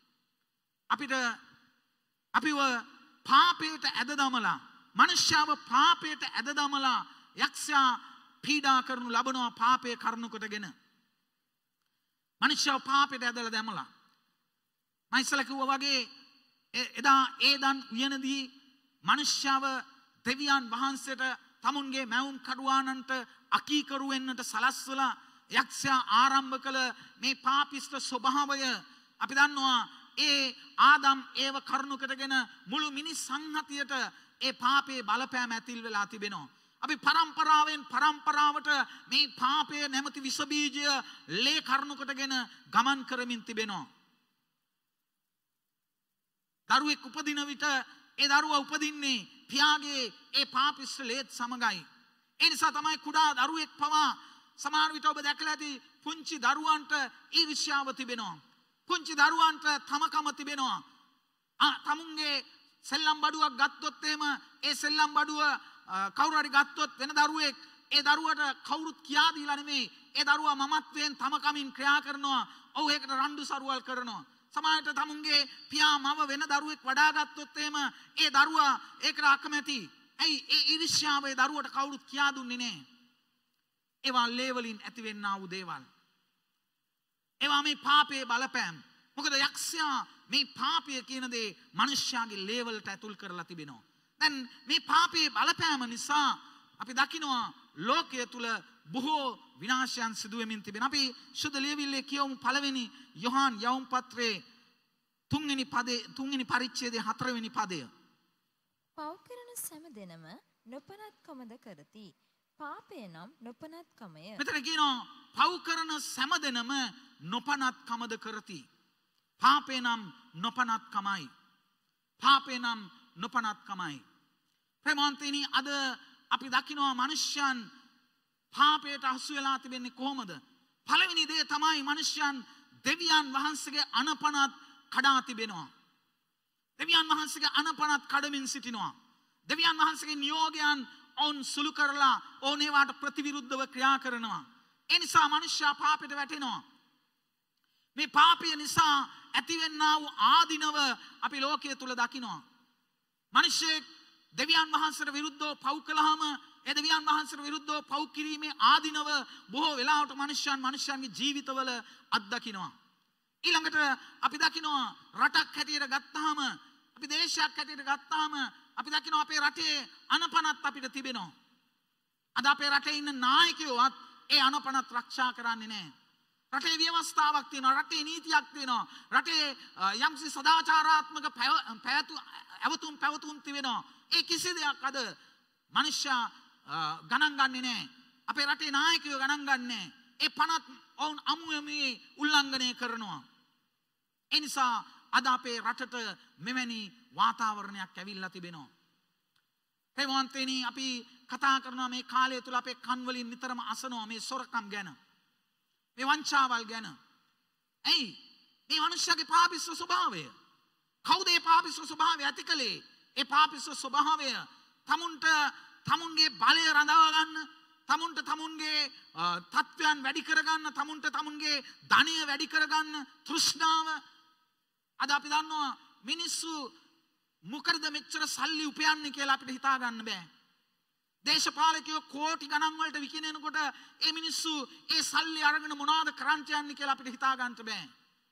අපිව පාපයට ඇද දමලා, මනුෂ්‍යව පාපයට ඇද දමලා යක්ෂයා පීඩා කරනු ලබනවා පාපයේ කරුණු කොටගෙන. මනුෂ්‍යව පාපයට ඇදලා දැමලා. මම ඉස්සලා කිව්වා වගේ එදා ඒදන් උයනදී මනුෂ්‍යව දෙවියන් වහන්සේට තමුන්ගේ මැවුම් කඩුවානන්ට අකීකරු වෙන්නට සලස්වලා යක්ෂයා ආරම්භ කළ මේ පාපිෂ්ඨ ස්වභාවය අපි දන්නවා. ඒ ආදම් ඒව කරුණු කොටගෙන මුළු මිනිස් සංහතියට ඒ පාපයේ බලපෑම ඇතිල් වෙලා තිබෙනවා. අපි පරම්පරාවෙන් පරම්පරාවට මේ පාපයේ නැමැති විස බීජය ලේ කරුණු කොටගෙන ගමන් කරමින් තිබෙනවා. දරුවෙක් උපදින විට ඒ දරුවා උපදින්නේ පියාගේ ඒ පාපිෂ්ඨ ලේත් සමගයි. ඒ නිසා තමයි කුඩා දරුවෙක් පවා සමහර විට ඔබ දැකලා ඇති පුංචි දරුවන්ට ඊර්ෂ්‍යාව තිබෙනවා. පුංචි දරුවන්ට තමකම තිබෙනවා. තමුන්ගේ සෙල්ලම් බඩුවක් ගත්තොත් එහෙම ඒ සෙල්ලම් බඩුව කවුරු හරි ගත්තොත් වෙන දරුවෙක් ඒ දරුවට කවුරුත් කියා දීලා නෙමෙයි ඒ දරුවා මමත්වයෙන් තමකමින් ක්‍රියා කරනවා. ඔව් ඒකට රණ්ඩු සරුවල් කරනවා. සමහරට තමුන්ගේ පියා මව වෙන දරුවෙක් වඩා ගත්තොත් එහෙම ඒ දරුවා ඒකට අකමැති. ඇයි ඒ ඊර්ෂ්‍යාව ඒ දරුවට කවුරුත් කියා දුන්නේ නැහැ. ඒවා ලේවලින් ඇතිවෙන්නා වූ දේවල්. ඒවා මේ පාපයේ බලපෑම්. මොකද යක්ෂයා මේ පාපය කියන දේ මිනිස්යාගේ ලේවලට ඇතුල් කරලා තිබෙනවා. දැන් මේ පාපයේ බලපෑම නිසා අපි දකිනවා ලෝකයේ තුල බොහෝ විනාශයන් සිදු වෙමින් තිබෙනවා. අපි සුද්ධ ලියවිල්ලේ කියවමු පළවෙනි යොහාන් යවුම් පත්‍රයේ 3 වෙනි පරිච්ඡේදයේ 4 වෙනි පදය. පව් කරන සෑම දෙනම නොපනත්කමද කරති. පාපය නම් නොපනත්කමය. මෙතන කියනවා පව් කරන සෑම දෙනම නොපනත්කමද කරති. පාපය නම් නොපනත්කමයි. පාපය නම් නොපනත්කමයි. ප්‍රේමවන්තයනි, අද අපි දකිනවා මනුෂ්‍යයන් පාපයට හසු වෙලා තිබෙන්නේ කොහොමද? පළවෙනි දේ තමයි මනුෂ්‍යයන් දෙවියන් වහන්සේගේ අනපනත් කඩා තිබෙනවා. දෙවියන් වහන්සේගේ අනපනත් කඩමින් සිටිනවා. දෙවියන් වහන්සේගේ නියෝගයන් ඔවුන් සුළු කරලා ඔවුන් ඒවාට ප්‍රතිවිරුද්ධව ක්‍රියා කරනවා. ඒ නිසා මනුෂ්‍යයා පාපයට වැටෙනවා. මේ පාපය නිසා ඇතිවෙන්නා වූ ආධිනව අපි ලෝකයේ තුල දකිනවා. මිනිසෙක් දෙවියන් වහන්සේට විරුද්ධව පව් කළාම ඒ දෙවියන් වහන්සේට විරුද්ධව පව් කිරීමේ ආධිනව බොහෝ වෙලාවට මනුෂ්‍යයන්ගේ ජීවිතවල අත්දකිනවා. ඊළඟට අපි දකිනවා රටක් හැටියට ගත්තාම, අපි දේශයක් හැටියට ගත්තාම අපි දකිනවා අපේ රටේ අනපනත් අපිට තිබෙනවා. අද අපේ රටේ ඉන්න නායකයෝවත් ඒ අනපනත් ආරක්ෂා කරන්නේ නැහැ. රටේ ව්‍යවස්ථාවක් තියෙනවා, රටේ නීතියක් තියෙනවා, රටේ යම්සි සදාචාරාත්මක පැවතුම් තිබෙනවා. ඒ කිසි දෙයක් අද මනුෂ්‍යයා ගණන් ගන්නේ නැහැ. අපේ රටේ නායකයෝ ගණන් ගන්නෑ. ඒ පනත් ඔවුන් අමුයමේ උල්ලංඝනය කරනවා. ඒ නිසා අද අපේ රටට මෙවැනි වාතාවරණයක් ඇවිල්ලා තිබෙනවා. ප්‍රේමවන්තයනි, අපි කතා කරනවා මේ කාලය තුල අපේ කන් වලින් නිතරම අසනවා මේ සොරකම් ගැන, මේ වංචාවල් ගැන. ඇයි? මේ මනුෂ්‍යගේ පාපිස්ස ස්වභාවය. කවුද මේ පාපිස්ස ස්වභාවය ඇති කළේ? ඒ පාපිස්ස ස්වභාවය තමුන්ගේ බලය රඳවා ගන්න, තමුන්ට තමුන්ගේ තත්ත්වයන් වැඩි කරගන්න, තමුන්ට තමුන්ගේ ධනය වැඩි කරගන්න තෘෂ්ණාව. අද අපි දන්නවා මිනිස්සු මොකද මෙච්චර සල්ලි උපයන්නේ කියලා අපිට හිතා ගන්න බෑ. දේශපාලකයෝ කෝටි ගණන් වලට විකිනෙනකොට ඒ මිනිස්සු ඒ සල්ලි අරගෙන මොනවද කරන්න යන්නේ කියලා අපිට හිතා ගන්න බෑ.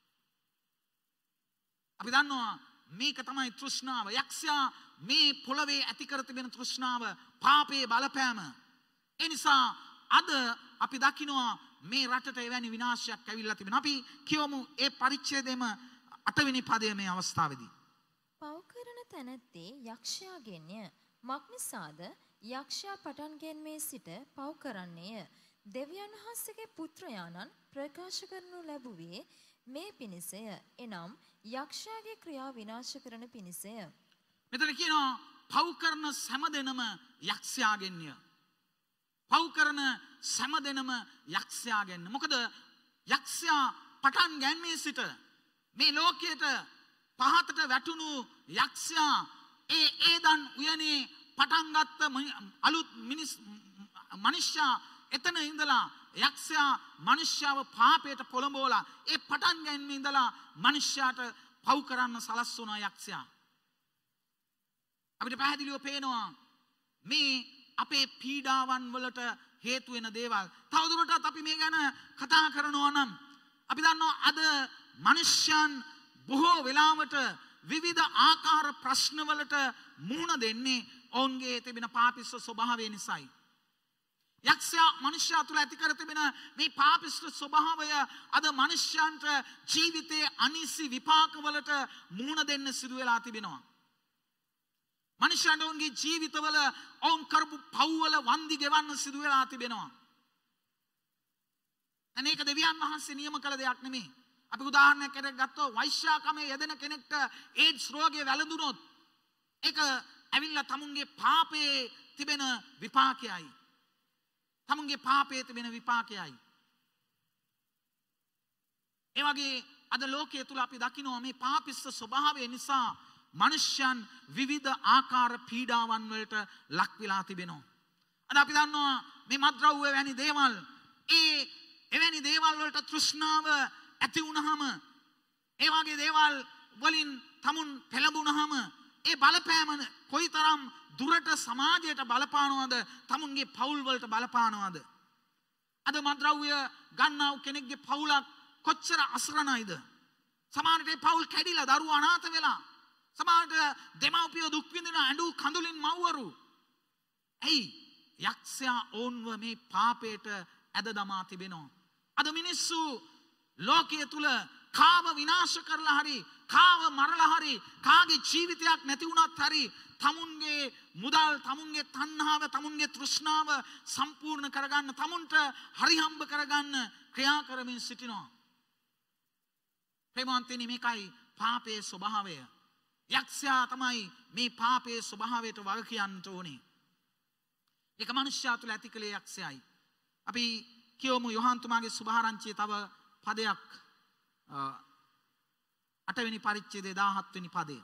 අපි දන්නවා මේක තමයි තෘෂ්ණාව. යක්ෂයා මේ පොළවේ ඇති කර තිබෙන තෘෂ්ණාව, පාපයේ බලපෑම. ඒ නිසා අද අපි දකිනවා මේ රටට එවැනි විනාශයක් ඇවිල්ලා තිබෙනවා. අපි කියමු ඒ පරිච්ඡේදයේම 8 වෙනි පදයේ මේ අවස්ථාවේදී. පව් කරන තැනැත්තේ යක්ෂයාගෙන්ය. මක්නිසාද යක්ෂයා පටන් ගැන්මේ සිට පව් කරන්නේය. දෙවියන් වහන්සේගේ පුත්‍රයාණන් ප්‍රකාශ කරනු ලැබුවේ මේ පිණිසය. එනම් යක්ෂයාගේ ක්‍රියා විනාශ කරන පිණිසය. මෙතන කියනවා පව් කරන සෑම යක්ෂයාගෙන්ය. පව් කරන සෑම යක්ෂයාගෙන්. මොකද යක්ෂයා පටන් ගැන්මේ සිට මේ ලෝකයට පහතට වැටුණු යක්ෂයා ඒ දන් උයනේ පටන් ගත්ත අලුත් මනුෂ්‍යයා එතන ඉඳලා යක්ෂයා මනුෂ්‍යව පාපයට පොළඹවලා ඒ පටන් ගැනීම ඉඳලා මනුෂ්‍යයාට පව් කරන්න සලස්වනවා යක්ෂයා. අපිට පැහැදිලිව පේනවා මේ අපේ පීඩාවන් වලට හේතු වෙන දේවල්. තවදුරටත් අපි මේ ගැන කතා කරනවා නම් අපි දන්නවා අද මනුෂ්‍යයන් බොහෝ වෙලාවට විවිධ ආකාර ප්‍රශ්නවලට මුහුණ දෙන්නේ ඔවුන්ගේ තිබෙන පාපිස්ස ස්වභාවය නිසායි. යක්ෂයා මනුෂ්‍යයා තුළ ඇති කර තිබෙන මේ පාපිස්ස ස්වභාවය අද මනුෂ්‍යයන්ට ජීවිතයේ අනිසි විපාකවලට මුහුණ දෙන්න සිදු වෙලා තිබෙනවා. මනුෂ්‍යයන්ට ඔවුන්ගේ ජීවිතවල ඔවුන් කරපු පව්වල වන්දි ගෙවන්න සිදු වෙලා තිබෙනවා. අනේක දෙවියන් වහන්සේ නියම කළ දෙයක් නෙමෙයි. අපි උදාහරණයක් ගත්තොත් වෛශ්‍යාකමේ යෙදෙන කෙනෙක්ට ඒඩ්ස් රෝගය වැළඳුනොත් ඒක ඇවිල්ලා තමුන්ගේ පාපයේ තිබෙන විපාකයයි. තමුන්ගේ පාපයේ තිබෙන විපාකයයි. ඒ වගේ අද ලෝකයේ තුල අපි දකිනවා මේ පාපිස්ස ස්වභාවය නිසා මනුෂ්‍යයන් විවිධ ආකාර පීඩාවන් වලට ලක් වෙලා තිබෙනවා. අද අපි දන්නවා මේ මත්ද්‍රව්‍ය වැනි දේවල් එවැනි දේවල් වලට තෘෂ්ණාව ඇති වුණාම, ඒ වගේ දේවල් වලින් තමුන් පෙළඹුණාම ඒ බලපෑම කොයිතරම් දුරට සමාජයට බලපානවද, තමුන්ගේ පවුල් වලට බලපානවද? අද මත්ද්‍රව්‍ය ගන්නව කෙනෙක්ගේ පවුලක් කොච්චර අසරණයිද? සමහරට ඒ පවුල් කැඩිලා දරුවෝ අනාථ වෙලා, සමහරට දෙමව්පියෝ දුක් විඳින ඇඬු කඳුලින් මව්වරු. ඇයි? යක්ෂයා ඕන්ව මේ පාපයට ඇද දමා තිබෙනවා. අද මිනිස්සු ලෝකයේ තුල කාව විනාශ කරලා හරි, කාව මරලා හරි, කාගේ ජීවිතයක් නැති වුණත් හරි තමුන්ගේ මුදල්, තමුන්ගේ තණ්හාව, තමුන්ගේ තෘෂ්ණාව සම්පූර්ණ කරගන්න, තමුන්ට හරි හම්බ කරගන්න ක්‍රියා කරමින් සිටිනවා. ප්‍රේමවන්තනි, මේකයි පාපයේ ස්වභාවය. යක්ෂයා තමයි මේ පාපයේ ස්වභාවයට වග කියන්න ඕනේ. ඒක මනුෂ්‍යයා තුළ ඇති කළේ යක්ෂයයි. අපි කියවමු යොහන්තුමාගේ සුභාරංචියේ තව පදයක් 8 වෙනි පරිච්ඡේදයේ 17 වෙනි පදය.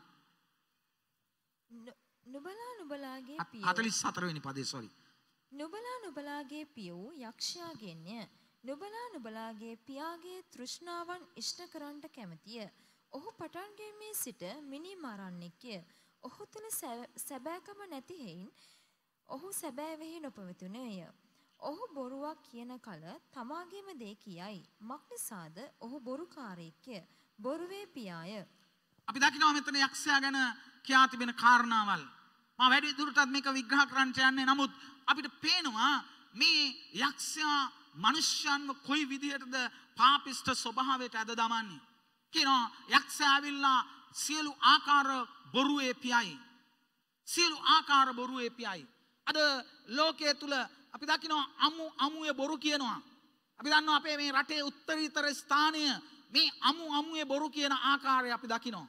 නුබලාගේ පිය 44 වෙනි පදේ sorry. නුබලාගේ පිය වූ යක්ෂයාගෙන්ය. නුබලාගේ පියාගේ තෘෂ්ණාවන් ඉෂ්ට කරන්නට කැමැතිය. ඔහු පටන් ගැනීමේ සිට මිනි මරන්නෙක්ය. ඔහු තුළ සැබෑකම නැති හේයින් ඔහු සැබෑවෙහි නොපවතුනේය. ඔහු බොරුවක් කියන කල තමාගේම දේ කියයි. මක්නිසාද ඔහු බොරුකාරයෙක්ය. බොරුවේ පියාය. අපි දකිනවා මෙතන යක්ෂයා ගැන කියා තිබෙන කාරණාවල්. මම වැඩි දුරටත් මේක විග්‍රහ කරන්න යන්නේ. නමුත් අපිට පේනවා මේ යක්ෂයා මනුෂ්‍යයන්ව කොයි විදිහටද පාපිෂ්ඨ ස්වභාවයට ඇද දමන්නේ. කියනවා යක්ෂයා ඇවිල්ලා සියලු ආකාර බොරුවේ පියයි. සියලු ආකාර බොරුවේ පියයි. අද ලෝකයේ තුල අපි දකිනවා අමුයේ බොරු කියනවා. අපි දන්නවා අපේ මේ රටේ උත්තරීතර ස්ථානය මේ අමුයේ බොරු කියන ආකාරය අපි දකිනවා.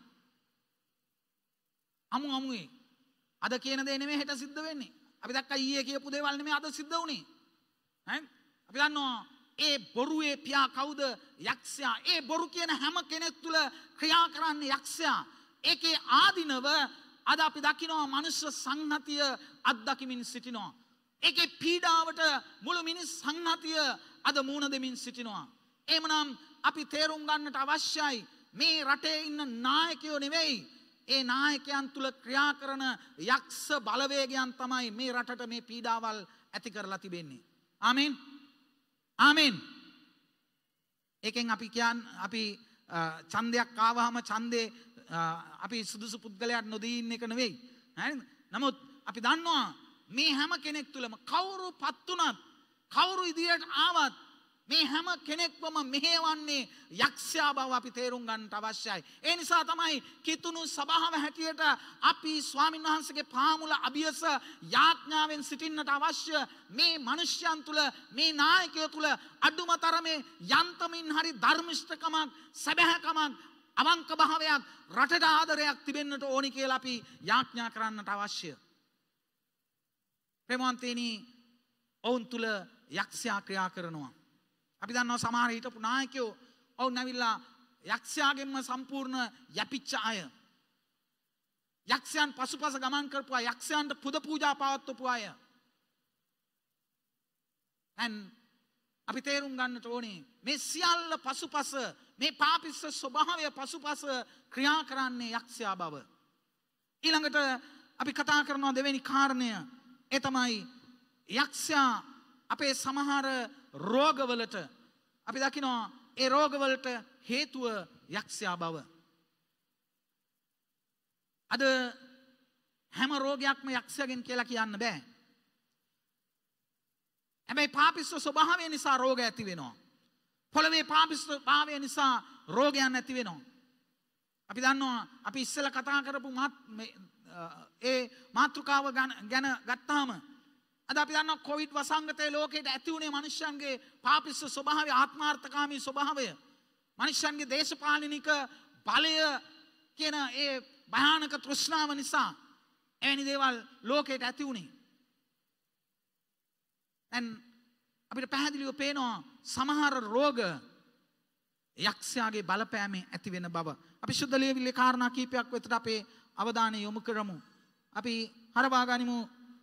අමුයේ අද කියන දේ නෙමෙයි හෙට සිද්ධ වෙන්නේ. අපි දැක්කා ඊයේ කියපු දේවල් නෙමෙයි අද සිද්ධ වුනේ. අපි දන්නවා ඒ බොරුවේ පියා කවුද? යක්ෂයා. ඒ බොරු කියන හැම කෙනෙක් තුල ක්‍රියා කරන්නේ යක්ෂයා. ඒකේ ආධිනව අද අපි දකිනවා මනුෂ්‍ය සංහතිය අත්දකිමින් සිටිනවා. ඒකේ පීඩාවට මුළු මිනිස් සංහතිය අද මුහුණ දෙමින් සිටිනවා. එහෙමනම් අපි තේරුම් ගන්නට අවශ්‍යයි මේ රටේ ඉන්න නායකයෝ නෙවෙයි. ඒ නායකයන් තුල ක්‍රියා කරන යක්ෂ බලවේගයන් තමයි මේ රටට මේ පීඩාවල් ඇති කරලා තිබෙන්නේ. ආමෙන්. ආමෙන්. ඒකෙන් අපි අපි ඡන්දයක් ආවහම ඡන්දේ අපි සුදුසු පුද්ගලයාට නොදී ඉන්න එක නෙවෙයි. හරිද? නමුත් අපි දන්නවා මේ හැම කෙනෙක් තුලම කවුරු පත් වුණත් කවුරු ඉදිරියට ආවත් මේ හැම කෙනෙක්වම මෙහෙවන්නේ යක්ෂයා බව අපි තේරුම් ගන්නට අවශ්‍යයි. ඒ නිසා තමයි කිතුණු සභාව හැටියට අපි ස්වාමීන් වහන්සේගේ පාමුල අභියස යාඥාවෙන් සිටින්නට අවශ්‍ය මේ මිනිස්යන් තුල මේ නායකයෝ තුල අඩුම තරමේ යන්තමින් හරි ධර්මිෂ්ඨකමක් සැබෑකමක් අවංක භාවයක් රටට ආදරයක් තිබෙන්නට ඕනි කියලා අපි යාඥා කරන්නට අවශ්‍ය. ප්‍රේමවන්තයනි ඔවුන් තුල යක්ෂයා ක්‍රියා කරනවා. අපි දන්නවා සමහර හිටපු නායකයෝ ඔවුන් ඇවිල්ලා යක්ෂයාගෙන්ම සම්පූර්ණ යැපිච්ච අය. යක්ෂයන් පසුපස ගමන් කරපු අය, යක්ෂයන්ට පුද පූජා පවත්වපු අය. අපි තේරුම් ගන්නට ඕනේ මේ සියල්ල පසුපස මේ පාපිස්ස ස්වභාවය පසුපස ක්‍රියා කරන්නේ යක්ෂයා බව. ඊළඟට අපි කතා කරනවා දෙවෙනි කාරණය. ඒ තමයි යක්ෂයා අපේ සමහර රෝගවලට අපි දකිනවා ඒ රෝගවලට හේතුව යක්ෂයා බව. අද හැම රෝගයක්ම යක්ෂයාගෙන් කියලා කියන්න බෑ. හැබැයි පාපිස්ස ස්වභාවය නිසා රෝග ඇති වෙනවා. පොළවේ පාපිස්ස භාවය නිසා රෝගයන් ඇති වෙනවා. අපි දන්නවා අපි ඉස්සෙල්ලා කතා කරපු ඒ මාතෘකාව ගැන ගත්තාම අද අපි දන්නවා කොවිඩ් වසංගතයේ ලෝකයට ඇති වුණේ මනුෂ්‍යයන්ගේ පාපිස්ස ස්වභාවය, ආත්මාර්ථකාමී ස්වභාවය. මනුෂ්‍යයන්ගේ දේශපාලනික බලය කියන ඒ භයානක තෘෂ්ණාව නිසා එවැනි දේවල් ලෝකයට ඇති වුණේ. දැන් අපිට පැහැදිලිව පේනවා සමහර රෝග යක්ෂයාගේ බලපෑමෙන් ඇති වෙන බව. අපි සුද්ධ ලියවිල්ලේ කාරණා කීපයක් වෙතට අපේ අවධානය යොමු කරමු. අපි හරවා ගනිමු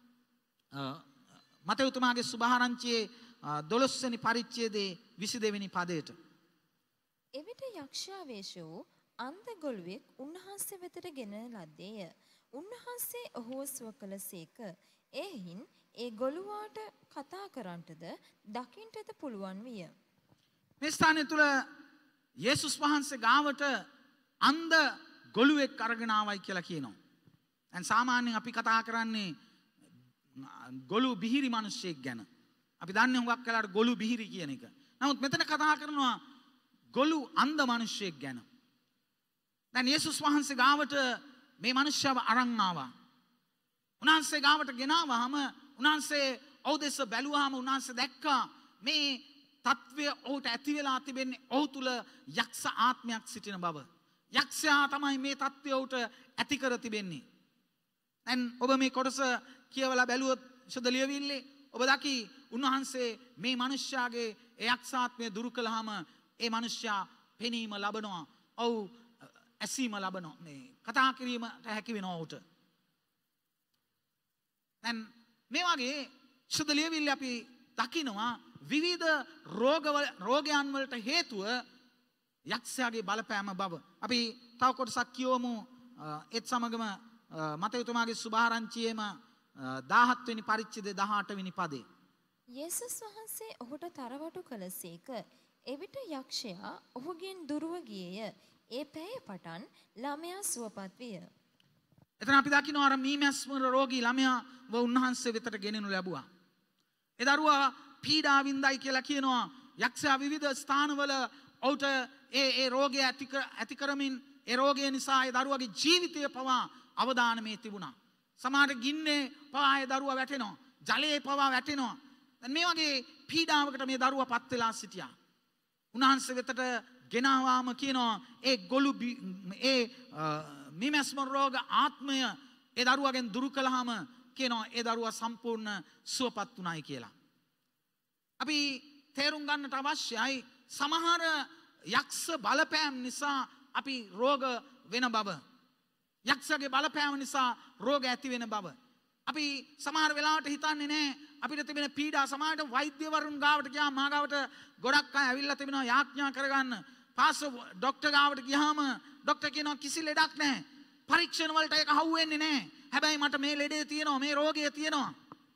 මතෙව්තුමාගේ සුභාරංචියේ 12 වෙනි පරිච්ඡේදයේ 22 වෙනි පදයට. එවිට යක්ෂයා වේශ වූ අන්ධ ගොළුවෙක් උන්වහන්සේ වෙතට ගෙන ලද්දේය. උන්වහන්සේ ඔහුව සුව කළසේක. එයින් ඒ ගොළුවාට කතා කරන්නටද දකින්නටද පුළුවන් විය. මේ ස්ථානය තුල යේසුස් වහන්සේ ගාවට අන්ධ ගොළුවෙක් අරගෙන ආවයි කියලා කියනවා. දැන් සාමාන්‍යයෙන් අපි කතා කරන්නේ ගොළු බිහිරි මිනිස්සෙක් ගැන. අපි දන්නේ හුඟක් වෙලාවට ගොළු බිහිරි කියන එක. නමුත් මෙතන කතා කරනවා ගොළු අන්ධ මිනිස්සෙක් ගැන. දැන් යේසුස් වහන්සේ ගාවට මේ මිනිස්සව අරන් ආවා. උන්වහන්සේ ගාවට ගෙනාවහම උන්වහන්සේ ඔහු දෙස බැලුවාම උන්වහන්සේ දැක්කා මේ තත්වය ඔහුට ඇති වෙලා තිබෙන්නේ ඔහු තුල යක්ෂ ආත්මයක් සිටින බව. යක්ෂයා තමයි මේ තත්වය ඔහුට ඇති කර තිබෙන්නේ. දැන් ඔබ මේ කොටස කියවලා බැලුවොත් සුද්ධ ලියවිල්ලේ ඔබ දකි උන්වහන්සේ මේ මිනිස්යාගේ යක්ෂ ආත්මය දුරු කළාම ඒ මිනිස්යා පෙනීම ලබනවා. ඔව් ඇසීම ලබනවා. මේ කතා කිරීමට හැකි වෙනවා ඔහුට. දැන් මේ වගේ සුද්ධ ලියවිල්ලේ අපි දකිනවා විවිධ රෝගයන් වලට හේතුව යක්ෂයාගේ බලපෑම බව. අපි තව කොටසක් කියවමු. ඒත් සමගම මතෙව්තුමාගේ සුභාරංචියේම 17 වෙනි පරිච්ඡේදයේ 18 වෙනි පදේ. යේසුස් වහන්සේ ඔහුට තරවටු කළසේක. එවිට යක්ෂයා ඔහුගෙන් දුරව ගියේය. ඒ පැය පටන් ළමයා සුවපත් විය. එතන අපි දකිනවා අර මීමැස්මර රෝගී ළමයාව උන්වහන්සේ වෙතට ගෙනෙනු ලැබුවා. ඒ දරුවා පීඩා වින්දයි කියලා කියනවා. යක්ෂයා විවිධ ස්ථානවල ඔහුට ඒ රෝගය ඇති කරමින් ඒ රෝගය නිසා ඒ දරුවාගේ ජීවිතය පවා අවදානමේ තිබුණා. සමහර ගින්නේ පවා ඒ දරුවා වැටෙනවා. ජලයේ පවා වැටෙනවා. දැන් මේ වගේ පීඩාවකට මේ දරුවා පත් වෙලා සිටියා. උන්වහන්සේ වෙතට ගෙනාවාම කියනවා ඒ ගොළු ඒ මිමැස්ම රෝග ආත්මය ඒ දරුවගෙන් දුරු කළාම කියනවා ඒ දරුවා සම්පූර්ණ සුවපත් වුණායි කියලා. අපි තේරුම් ගන්නට අවශ්‍යයි සමහර යක්ෂ බලපෑම් නිසා අපි රෝග වෙන බව. යක්ෂගේ බලපෑම නිසා රෝග ඇති වෙන බව. අපි සමහර වෙලාවට හිතන්නේ නැහැ අපිට තිබෙන පීඩා සමහරට වෛද්‍යවරුන් ගාවට ගියාම මා ගාවට ගොඩක් අය ඇවිල්ලා තිබෙනවා යාඥා කරගන්න. ડોක්ටර් ගාවට ගියාම ડોක්ටර් කියනවා කිසි ලෙඩක් නැහැ. පරීක්ෂණ වලට ඒක හවු වෙන්නේ නැහැ. හැබැයි මට මේ ලෙඩේ තියෙනවා මේ රෝගය තියෙනවා.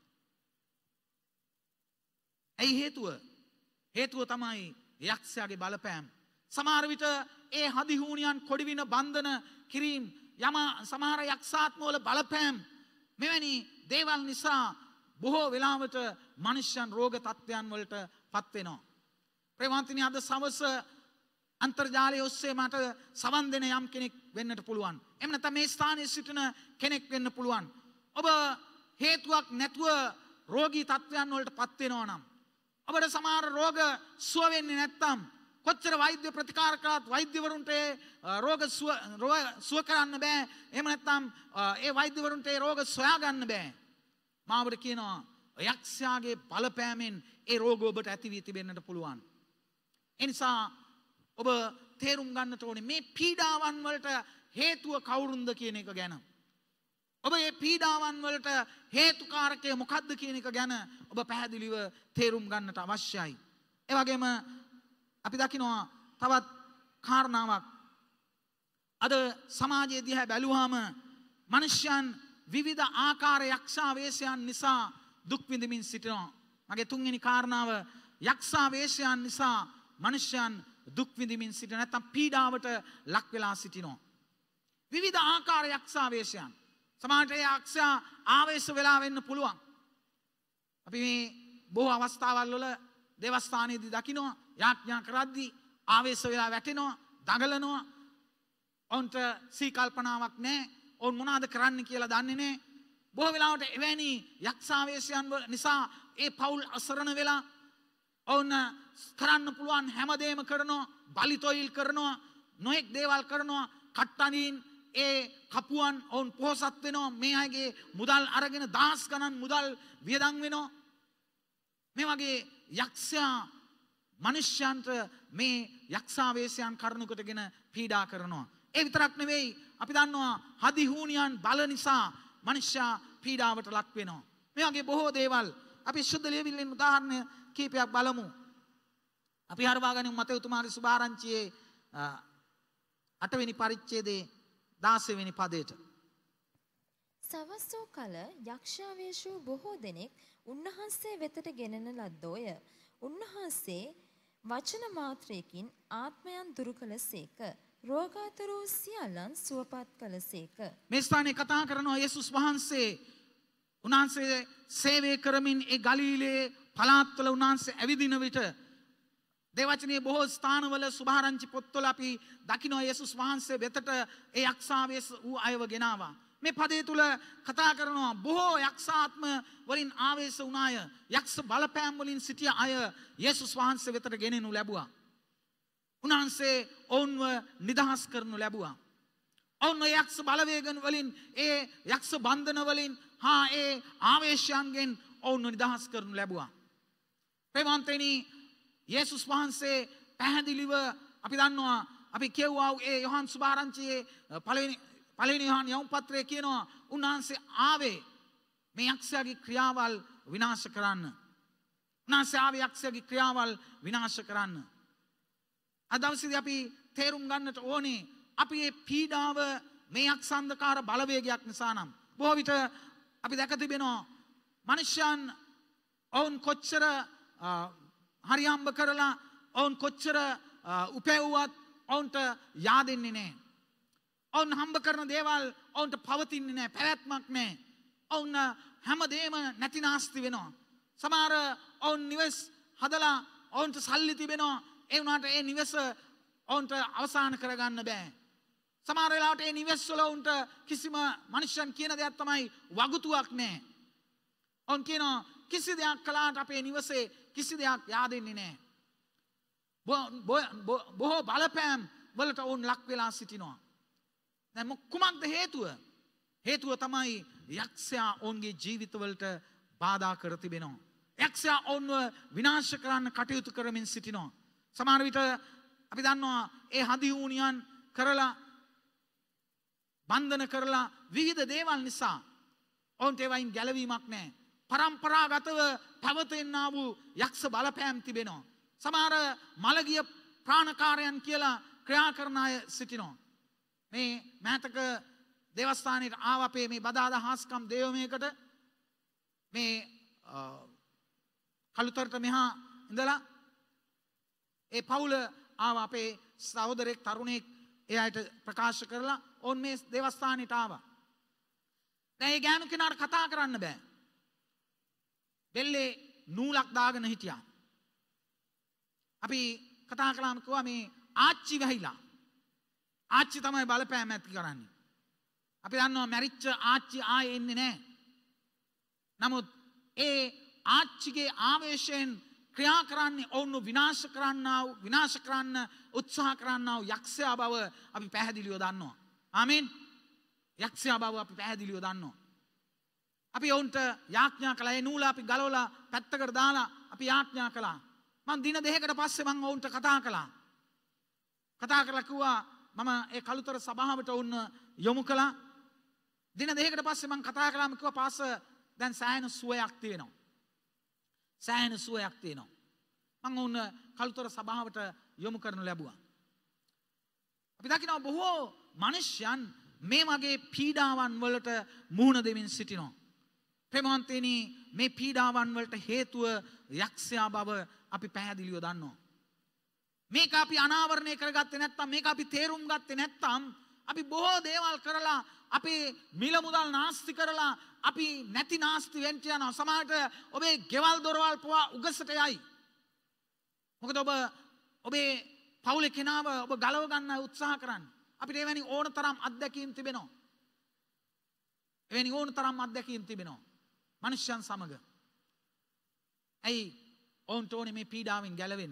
ඇයි හේතුව? හේතුව තමයි යක්ෂයාගේ බලපෑම. සමහර විට ඒ හදිහූනියන් කොඩිවින බන්ධන කිරීම යම සමහර යක්ෂාත්මවල බලපෑම් මෙවැනි දේවල් නිසා බොහෝ වෙලාවට මනුෂ්‍යයන් රෝග තත්ත්වයන් වලට පත් වෙනවා. ප්‍රේමවන්තනි අද සවස අන්තර්ජාලය ඔස්සේ මට සවන් දෙන යම් කෙනෙක් වෙන්නට පුළුවන්. එහෙම නැත්නම් මේ ස්ථානයේ සිටින කෙනෙක් වෙන්න පුළුවන්. ඔබ හේතුවක් නැතුව රෝගී තත්ත්වයන් වලට පත් වෙනවා නම් ඔබට සමහර රෝග සුව වෙන්නේ නැත්නම් කොච්චර වෛද්‍ය ප්‍රතිකාර කළත් වෛද්‍යවරුන්ට රෝග සුව කරන්න බෑ. එහෙම නැත්නම් ඒ වෛද්‍යවරුන්ට ඒ රෝග සොයා ගන්න බෑ. මාවට කියනවා යක්ෂයාගේ බලපෑමෙන් ඒ රෝග ඔබට ඇති වී තිබෙන්නට පුළුවන්. ඒ නිසා ඔබ තේරුම් ගන්නට ඕනේ මේ පීඩාවන් වලට හේතුව කවුරුන්ද කියන එක ගැන. ඔබ මේ පීඩාවන් වලට හේතුකාරකය මොකක්ද කියන එක ගැන ඔබ පැහැදිලිව තේරුම් ගන්නට අවශ්‍යයි. ඒ වගේම අපි දකිනවා තවත් කාරණාවක්. අද සමාජයේ දිහා බැලුවාම මිනිස්යන් විවිධ ආකාර යක්ෂාවේශයන් නිසා දුක් විඳමින් සිටිනවා. මගේ තුන්වෙනි කාරණාව යක්ෂාවේශයන් නිසා මිනිස්යන් දුක් විඳමින් සිටින නැත්නම් පීඩාවට ලක් වෙලා සිටිනවා. විවිධ ආකාර යක්ෂාවේශයන්. සමහරට ඒ යක්ෂයා ආවේශ වෙලා වෙන්න පුළුවන්. අපි මේ බොහෝ අවස්ථාවල් වල දේවස්ථානයේදී දකිනවා යාඥා කරද්දී ආවේශ වෙලා වැටෙනවා, දඟලනවා. ඔවුන්ට සී කල්පනාවක් නැහැ. ඔවුන් මොනවද කරන්න කියලා දන්නේ නැහැ. බොහෝ වෙලාවට එවැනි යක්ෂාවේශයන් නිසා ඒ පවුල් අසරණ වෙලා ඔවුන් කරන්න පුළුවන් හැමදේම කරනවා, බලිතොයිල් කරනවා, නොඑක් දේවල් කරනවා, කට්ටනින් ඒ කපුවන් ඔවුන් පොහොසත් වෙනවා. මේ අයගේ මුදල් අරගෙන දහස් ගණන් මුදල් වියදම් වෙනවා. මේ වගේ යක්ෂයා මිනිස්යන්ට මේ යක්ෂාවේශයන් කරුණු කොටගෙන පීඩා කරනවා. ඒ විතරක් නෙවෙයි අපි දන්නවා හදිහූනියන් බල නිසා මිනිස්යා පීඩාවට ලක් වෙනවා. මේ වගේ බොහෝ දේවල් අපි සුද්ධ ලියවිල්ලෙන් උදාහරණ කීපයක් බලමු. අපි හරවාගනිමු මතෙව්තුමාගේ සුභාරංචියේ 8 වෙනි පරිච්ඡේදයේ 16 වෙනි පදයට. සවස් වූ කල යක්ෂාවේශ වූ බොහෝ දෙනෙක් උන්වහන්සේ වෙතට ගෙනෙන ලද්දෝය. උන්වහන්සේ වචන මාත්‍රයකින් ආත්මයන් දුරු කළසේක. රෝගාතුර වූ සියල්ලන් සුවපත් කළසේක. මේ ස්ථානයේ කතා කරනවා යේසුස් වහන්සේ උන්වහන්සේ සේවය කරමින් ඒ ගලිලේ පළාත්වල උන්වහන්සේ ඇවිදින විට දේවචනයේ බොහෝ ස්ථානවල සුභාරංචි පොත්වල අපි දකිනවා යේසුස් වහන්සේ වෙතට ඒ යක්ෂාවේශ වූ අයව ගෙනාවා. මේ පදේ තුල කතා කරනවා බොහෝ යක්ෂාත්ම වලින් ආවේශ වුණ අය, යක්ෂ බලපෑම් වලින් සිටිය අය යේසුස් වහන්සේ වෙතට ගෙනෙනු ලැබුවා. උන්වහන්සේ ඔවුන්ව නිදහස් කරනු ලැබුවා. ඔවුන්ව යක්ෂ බලවේගන වලින්, ඒ යක්ෂ බන්ධන වලින් හා ඒ ආවේශයන්ගෙන් ඔවුන්ව නිදහස් කරනු ලැබුවා. ප්‍රේමවන්තනි, යේසුස් වහන්සේ පැහැදිලිව අපි දන්නවා අපි කියවුවා ඒ යොහන් සුභාරංචියේ පළවෙනි යොහන් යවුම් පත්‍රයේ කියනවා උන්වහන්සේ ආවේ මේ යක්ෂයාගේ ක්‍රියාවල් විනාශ කරන්න. උන්වහන්සේ ආවේ යක්ෂයාගේ ක්‍රියාවල් විනාශ කරන්න. අද දවසේදී අපි තේරුම් ගන්නට ඕනේ අපි මේ පීඩාව මේ යක්ෂාන්ධකාර බලවේගයක් නිසා නම් බොහෝ විට අපි දැක තිබෙනවා මිනිස්යන් ඔවුන් කොච්චර හරියම්බ කරලා ඔවුන් කොච්චර උපැව්වත් ඔවුන්ට yaadෙන්නේ නැහැ. ඔවුන් හම්බ කරන දේවල් ඔවුන්ට පවතින්නේ නැහැ, පැවැත්මක් නැහැ. ඔවුන් හැමදේම නැතිනාස්ති වෙනවා. සමහර ඔවුන් නිවෙස් හදලා ඔවුන්ට සල්ලි තිබෙනවා. ඒ වුණාට ඒ නිවෙස ඔවුන්ට අවසන් කරගන්න බෑ. සමහර වෙලාවට ඒ නිවෙස් වල උන්ට කිසිම මනුෂ්‍යයන් කියන දෙයක් තමයි වගුතුවක් නැහැ. ඔවුන් කියනවා කිසි දෙයක් කළාට අපේ නිවසේ කිසි දෙයක් yaadෙන්නේ නැහැ. බොහෝ බලපෑම් වලට ඔවුන් ලක් වෙලා සිටිනවා. දැන් කුමක්ද හේතුව? හේතුව තමයි යක්ෂයා ඔවුන්ගේ ජීවිතවලට බාධා කර තිබෙනවා. යක්ෂයා ඔවුන්ව විනාශ කරන්න කටයුතු කරමින් සිටිනවා. සමහර විට අපි දන්නවා ඒ හදිහූනියන් කරලා බන්ධන කරලා විවිධ දේවල් නිසා ඔවුන්ට ඒවයින් ගැලවීමක් නැහැ. පරම්පරාගතව පැවතෙන්නා වූ යක්ෂ බලපෑම් තිබෙනවා. සමහර මළගිය ප්‍රාණකාරයන් කියලා ක්‍රියා කරන අය සිටිනවා. මේ මෑතක දේවස්ථානයට ආව අපේ මේ බදාදා හාස්කම් දේවමයකට මේ කළුතරට මෙහා ඉඳලා ඒ පවුල ආව අපේ සහෝදරෙක් තරුණෙක් ඒ අයට ප්‍රකාශ කරලා ඔවුන් මේ දේවස්ථානයට ආවා. දැන් ඒ ගෑනු කෙනාට කතා කරන්න බෑ. බෙල්ලේ නූලක් දාගෙන හිටියා. අපි කතා කළාම කිව්වා මේ ආච්චි වැහිලා. ආච්චි තමයි බලපෑම ඇති කරන්නේ. අපි දන්නවා මැරිච්ච ආච්චි ආයේ එන්නේ නැහැ. නමුත් ඒ ආච්චිගේ ආවේශයෙන් ක්‍රියා කරන්නේ ඔවුන්ව විනාශ කරන්න උත්සාහ කරන්නා වූ යක්ෂයා බව අපි පැහැදිලිව දන්නවා. ආමෙන්. යක්ෂයා බව අපි පැහැදිලිව දන්නවා. අපි ඔවුන්ට යාඥා කළා. ඒ නූල අපි ගලවලා පැත්තකට දාලා අපි යාඥා කළා. මම දින දෙකකට පස්සේ මම ඔවුන්ට කතා කළා. කතා කරලා කිව්වා මම ඒ කළුතර සභාවට ඔවුන් යොමු කළා. දින දෙකකට පස්සේ මම කතා කළාම කිව්වා පාස දැන් සෑහෙන සුවයක් තියෙනවා. සෑහෙන සුවයක් තියෙනවා. මම ඔවුන් කළුතර සභාවට යොමු කරනු ලැබුවා. අපි දකිනවා බොහෝ මිනිස්යන් මේ වගේ පීඩාවන් වලට මුහුණ දෙමින් සිටිනවා. ප්‍රේමවන්තයනි මේ පීඩාවන් වලට හේතුව යක්ෂයා බව අපි පැහැදිලිව දන්නවා. මේක අපි අනාවරණය කරගත්තේ නැත්නම් මේක අපි තේරුම් ගත්තේ නැත්නම් අපි බොහෝ දේවල් කරලා අපේ මිල මුදල් නාස්ති කරලා අපි නැති නාස්ති වෙන්න යනවා. සමහරට ඔබේ ගෙවල් දොරවල් පවා උගසට යයි. මොකද ඔබේ පවුලේ කෙනාව ඔබ ගලව ගන්න උත්සාහ කරන්නේ. අපිට එවැනි ඕන තරම් අත්දැකීම් තිබෙනවා. එවැනි ඕන තරම් අත්දැකීම් තිබෙනවා. මනුෂ්‍යයන් සමග. ඇයි ඔවුන්ට ඕනේ මේ පීඩාවෙන් ගැලවෙන්න?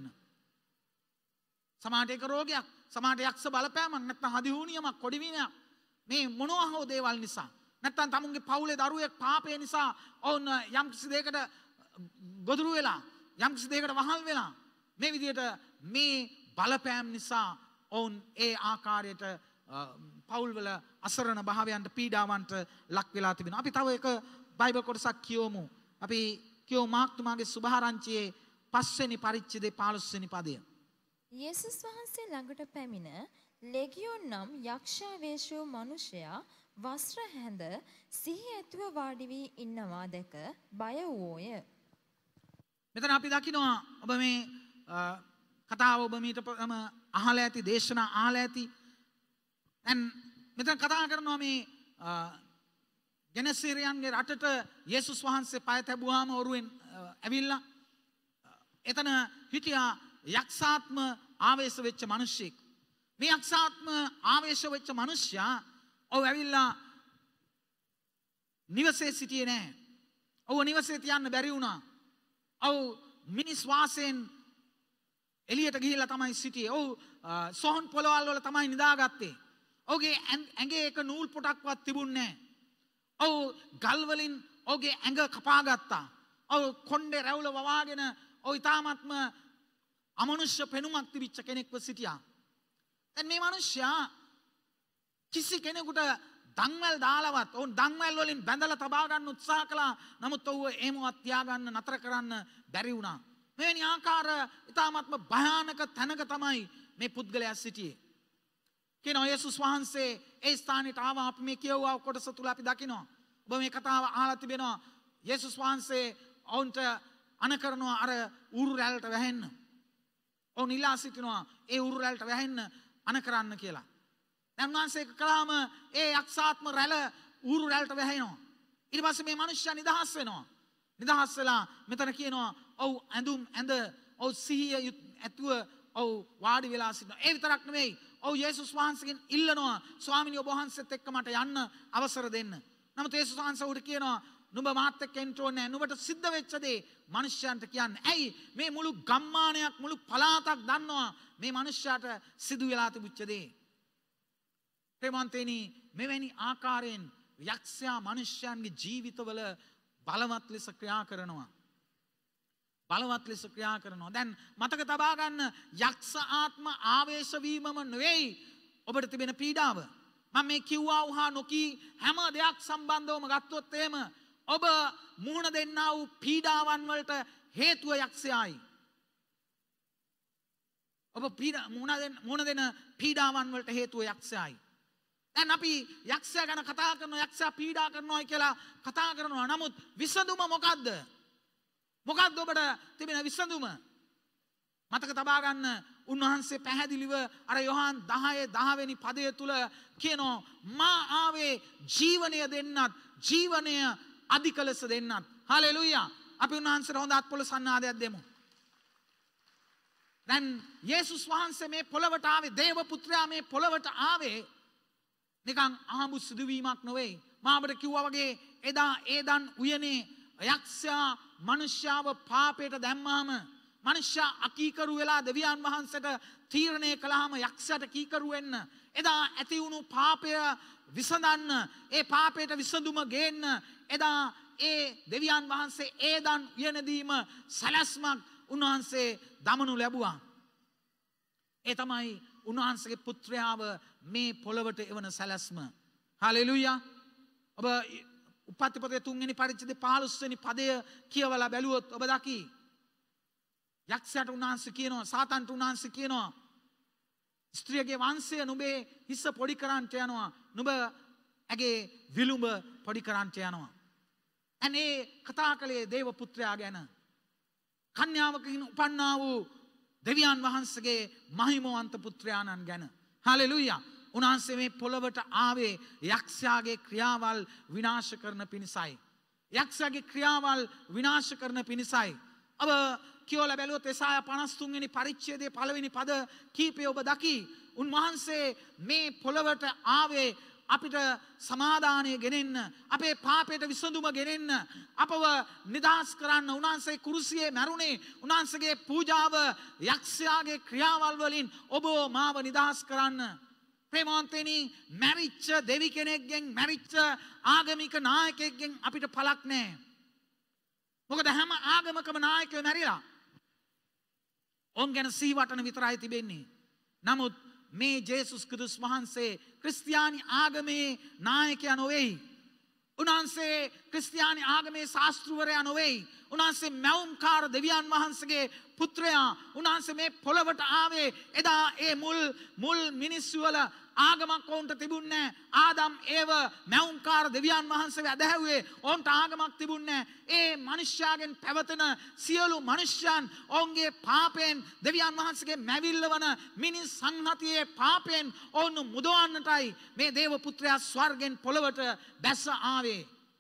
සමහරට ඒක රෝගයක්, සමහරට යක්ෂ බලපෑමක්, නැත්නම් හදිහූනියමක්, කොඩිවිනයක්. මේ මොනවා හෝ දේවල් නිසා. නැත්නම් තමුන්ගේ පවුලේ දරුවෙක් පාපය නිසා ඔවුන් යම්කිසි දෙයකට ගොදුරු වෙලා, යම්කිසි දෙයකට වහල් වෙලා මේ විදිහට මේ බලපෑම් නිසා ඔවුන් ඒ ආකාරයට පවුල්වල අසරණ භාවයන්ට පීඩාවන්ට ලක් වෙලා තිබෙනවා. අපි තව එක බයිබල් කොටසක් කියවමු. අපි කියවමු මාර්ක්තුමාගේ සුභාරංචියේ 5 වෙනි පරිච්ඡේදයේ 15 වෙනි පදය. යේසුස් වහන්සේ ළඟට පැමිණ ලෙගියෝන් නම් යක්ෂාවේශ වූ මිනිසයා වස්ත්‍ර හැඳ සිහි ඇතුව වාඩි වී ඉන්නවා දැක බය වූෝය. මෙතන අපි දකිනවා ඔබ මේ කතාව ඔබ මීට අහලා ඇති, දේශනා අහලා ඇති. දැන් මෙතන කතා කරනවා මේ ගෙනසීරියන්ගේ රටට යේසුස් වහන්සේ පය තැබුවාම ඔරුවෙන් ඇවිල්ලා එතන හිටියා යක්ෂාත්ම ආවේශ වෙච්ච මිනිස්සෙක්. මේ යක්ෂාත්ම ආවේශ වෙච්ච මිනිසයා ඔව් ඇවිල්ලා නිවසේ සිටියේ නැහැ. ඔව් නිවසේ තියන්න බැරි වුණා. ඔව් මිනිස් වාසයෙන් එළියට ගිහිල්ලා තමයි සිටියේ. ඔව් සොහන් පොළවල් වල තමයි නිදාගත්තේ. ඔහුගේ ඇඟේ එක නූල් පොටක්වත් තිබුණේ නැහැ. ඔව් ගල් වලින් ඔහුගේ ඇඟ කපා ගත්තා. ඔව් කොණ්ඩේ රැවුල වවාගෙන ඔව් ඊ타ත්ම අමනුෂ්‍ය පෙනුමක් තිබිච්ච කෙනෙක්ව සිටියා. දැන් මේ මිනිස්සයා කිසි කෙනෙකුට දන්වැල් දාලවත් ඔවුන් දන්වැල් වලින් බැඳලා තබා ගන්න උත්සාහ කළා. නමුත් ඔව්ව එහෙමවත් තියාගන්න නතර කරන්න බැරි වුණා. මෙවැනි ආකාර ඊ타ත්ම භයානක තැනක තමයි මේ පුද්ගලයා සිටියේ. කියනවා යේසුස් වහන්සේ ඒ ස්ථානෙට ආවා. අපි මේ කියවුවා කොටස තුල අපි දකිනවා. ඔබ මේ කතාව අහලා තිබෙනවා. යේසුස් වහන්සේ ඔවුන්ට අණ කරනවා අර ඌරු රැල්ලට වැහෙන්න. ඔවුන් ඉල්ලා සිටිනවා ඒ ඌරු රැල්ලට වැහෙන්න අණ කරන්න කියලා. දැන් උන්වහන්සේ කළාම ඒ යක්ෂාත්ම රැළ ඌරු රැල්ලට වැහෙනවා. ඊට පස්සේ මේ මිනිස්සයා නිදහස් වෙනවා. නිදහස් වෙලා මෙතන කියනවා ඔව් ඇඳුම් ඇඳ ඔව් සිහිය ඇතුව ඔව් වාඩි වෙලා සිටිනවා. ඒ විතරක් නෙවෙයි ඔව් යේසුස් වහන්සේගෙන් ඉල්ලනවා ස්වාමීනි ඔබ වහන්සේත් එක්ක මට යන්න අවසර දෙන්න. නමුත් යේසුස් වහන්සේ උඩ කියනවා නුඹ මාත් එක්ක එන්න ඕනේ නැහැ. නුඹට සිද්ධ වෙච්ච දේ මිනිස්යන්ට කියන්න. ඇයි මේ මුළු ගම්මානයක් මුළු පළාතක් දන්නවා මේ මිනිස්යාට සිදු වෙලා තිබුච්ච දේ. ප්‍රේමන්තේනි මෙවැනි ආකාරයෙන් යක්ෂයා මිනිස්යන්ගේ ජීවිතවල බලවත් ලෙස ක්‍රියා කරනවා. බලවත් ලෙස ක්‍රියා කරනවා. දැන් මතක තබා ගන්න යක්ෂ ආත්ම ආවේශ වීමම නෙවෙයි ඔබට තිබෙන පීඩාව. මම මේ කිව්වා වහා නොකී හැම දෙයක් සම්බන්ධවම ගත්තොත් එහෙම ඔබ මුහුණ දෙන්නා වූ පීඩාවන් වලට හේතුව යක්ෂයයි. ඔබ මුහුණ දෙන පීඩාවන් වලට හේතුව යක්ෂයයි. දැන් අපි යක්ෂයා ගැන කතා කරනවා යක්ෂයා පීඩා කරනවායි කියලා කතා කරනවා. නමුත් විසඳුම මොකද්ද? මොකක්ද ඔබට තිබෙන විසඳුම? මතක තබා ගන්න උන්වහන්සේ පැහැදිලිව අර යොහාන් 10 වෙනි පදය තුල කියනවා මා ආවේ ජීවනය දෙන්නත් ජීවනය අධික ලෙස දෙන්නත්. හලෙලූයා. අපි උන්වහන්සේට හොඳ අත්පොළ සන්නාදයක් දෙමු. දැන් යේසුස් වහන්සේ මේ පොළවට ආවේ දේව පුත්‍රයා මේ පොළවට ආවේ නිකන් අහඹු සිදුවීමක් නෙවෙයි. මා ඔබට කිව්වා වගේ එදා ඒදන් උයනේ යක්ෂයා මනුෂ්‍යව පාපයට දැම්මාම මනුෂ්‍යයා අකීකරු වෙලා දෙවියන් වහන්සේට තීරණය කළාම යක්ෂයාට කීකරු වෙන්න එදා ඇති වුණු පාපය විසඳන්න ඒ පාපයට විසඳුම ගේන්න එදා ඒ දෙවියන් වහන්සේ ඒදන් උයනදීම සැලැස්මක් උන්වහන්සේ දමනු ලැබුවා. ඒ තමයි උන්වහන්සේගේ පුත්‍රයාව මේ පොළවට එවන සැලැස්ම. හලෙලූයා. ඔබ උපත්ති පොතේ 3 වෙනි පරිච්ඡේදයේ 15 වෙනි පදය කියවලා බැලුවොත් ඔබ දකි. යක්ෂයාට උන්වහන්සේ කියනවා සාතන්ට උන්වහන්සේ කියනවා ස්ත්‍රියගේ වංශය නුඹේ හිස පොඩි කරන්ට යනවා. නුඹ ඇගේ විලුඹ පොඩි කරන්ට යනවා. අනේ කතා කළේ දේව පුත්‍රයා ගැන. කන්‍යාවකින් උපන්නා වූ දෙවියන් වහන්සේගේ මහිමවන්ත පුත්‍රයාණන් ගැන. හලෙලූයා. උන්වහන්සේ මේ පොළවට ආවේ යක්ෂයාගේ ක්‍රියාවල් විනාශ කරන පිණිසයි. යක්ෂයාගේ ක්‍රියාවල් විනාශ කරන පිණිසයි. ඔබ කියවලා බැලුවොත් එසායා 53 වෙනි පරිච්ඡේදයේ 1 වෙනි පද කීපය ඔබ දකි. උන්වහන්සේ මේ පොළවට ආවේ අපිට සමාදානය ගෙනෙන්න අපේ පාපයට විසඳුම ගෙනෙන්න අපව නිදහස් කරන්න. උන්වහන්සේ කුරුසියේ මැරුණේ උන්වහන්සේගේ පූජාව යක්ෂයාගේ ක්‍රියාවල් වලින් ඔබ මාව නිදහස් කරන්න. ප්‍රේමවන්තනි මැරිච්ච දෙවි කෙනෙක්ගෙන් මැරිච්ච ආගමික නායකයෙක්ගෙන් අපිට පළක් නැහැ. මොකද හැම ආගමකම නායකයෝ මැරිලා. ඔවුන් ගැන සිහිවටන විතරයි තිබෙන්නේ. නමුත් මේ ජේසුස් ක්‍රිස්තුස් වහන්සේ ක්‍රිස්තියානි ආගමේ නායකයා නොවේයි. උන්වහන්සේ ක්‍රිස්තියානි ආගමේ ශාස්ත්‍රවරයා නොවේයි. උන්වහන්සේ මැවුම්කාර දෙවියන් වහන්සේගේ පුත්‍රයා. උන්වහන්සේ මේ පොළවට ආවේ එදා ඒ මුල් මිනිස්සු වල ආගමක් ඔවුන්ට තිබුණේ නැහැ. ආදම් ඒව මැවුම්කාර දෙවියන් වහන්සේව ඇදහැව්වේ ඔවුන්ට ආගමක් තිබුණේ නැහැ. ඒ මිනිස්යාගෙන් පැවතෙන සියලු මිනිස්යන් ඔවුන්ගේ පාපයෙන් දෙවියන් වහන්සේගේ මැවිල්ල වන මිනිස් සංහතියේ පාපයෙන් ඔවුන් මුදවන්නටයි මේ දේව පුත්‍රයා ස්වර්ගෙන් පොළවට බැස ආවේ.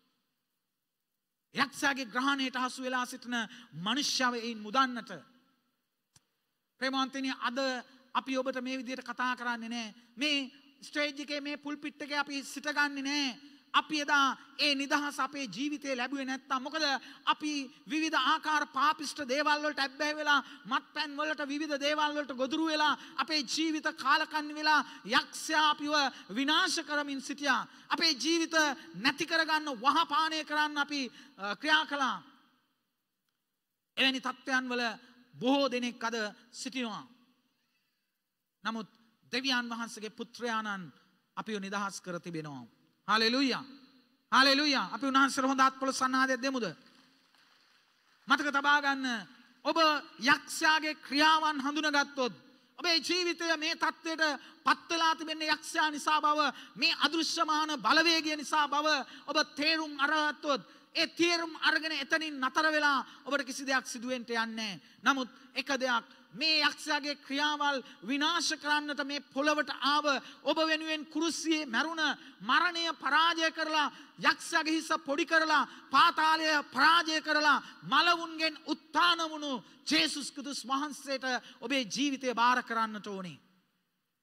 යක්ෂයාගේ ග්‍රහණයට හසු වෙලා සිටින මිනිස්යව එයින් මුදන්නට. ප්‍රේමවන්තනි අද අපි ඔබට මේ විදිහට කතා කරන්නේ නැහැ. මේ ස්ටේජ් එකේ මේ පුල්පිට් එකේ අපි සිටගන්නේ නැහැ. අපි එදා ඒ නිදහස අපේ ජීවිතේ ලැබුවේ නැත්තම් මොකද අපි විවිධ ආකාර පාපිෂ්ඨ දේවල් වලට ඇබ්බැහි වෙලා මත්පැන් වලට විවිධ දේවල් වලට ගොදුරු වෙලා අපේ ජීවිත කාලකන්ණි වෙලා යක්ෂයා අපිව විනාශ කරමින් සිටියා. අපේ ජීවිත නැති කරගන්න වහපානය කරන්න අපි ක්‍රියා කළා. එවැනි තත්ත්වයන් වල බොහෝ දෙනෙක් අද සිටිනවා. නමුත් දෙවියන් වහන්සේගේ පුත්‍රයාණන් අපිව නිදහස් කර තිබෙනවා. හලෙලූයා. හලෙලූයා. අපි උන්වහන්සේට හොඳ අත්පොළ සන්නාදයක් දෙමුද? මතක තබා ගන්න ඔබ යක්ෂයාගේ ක්‍රියාවන් හඳුනාගත්තොත් ඔබේ ජීවිතය මේ තත්ත්වයට පත් වෙලා තිබෙන්නේ යක්ෂයා නිසා බව, මේ අදෘශ්‍යමාන බලවේගය නිසා බව ඔබ තේරුම් අරගත්තොත් ඒ තේරුම් අරගෙන එතනින් නතර වෙලා ඔබට කිසි දෙයක් සිදු වෙන්න යන්නේ නැහැ. නමුත් එක දෙයක් මේ යක්ෂයාගේ ක්‍රියාවල් විනාශ කරන්නට මේ පොළවට ආව ඔබ වෙනුවෙන් කුරුසියේ මැරුණ මරණය පරාජය කරලා යක්ෂයාගේ හිස පොඩි කරලා පාතාලය පරාජය කරලා මලවුන්ගෙන් උත්ථාන වුණු ජේසුස් ක්‍රිස්තුස් වහන්සේට ඔබේ ජීවිතය බාර කරන්නට ඕනේ.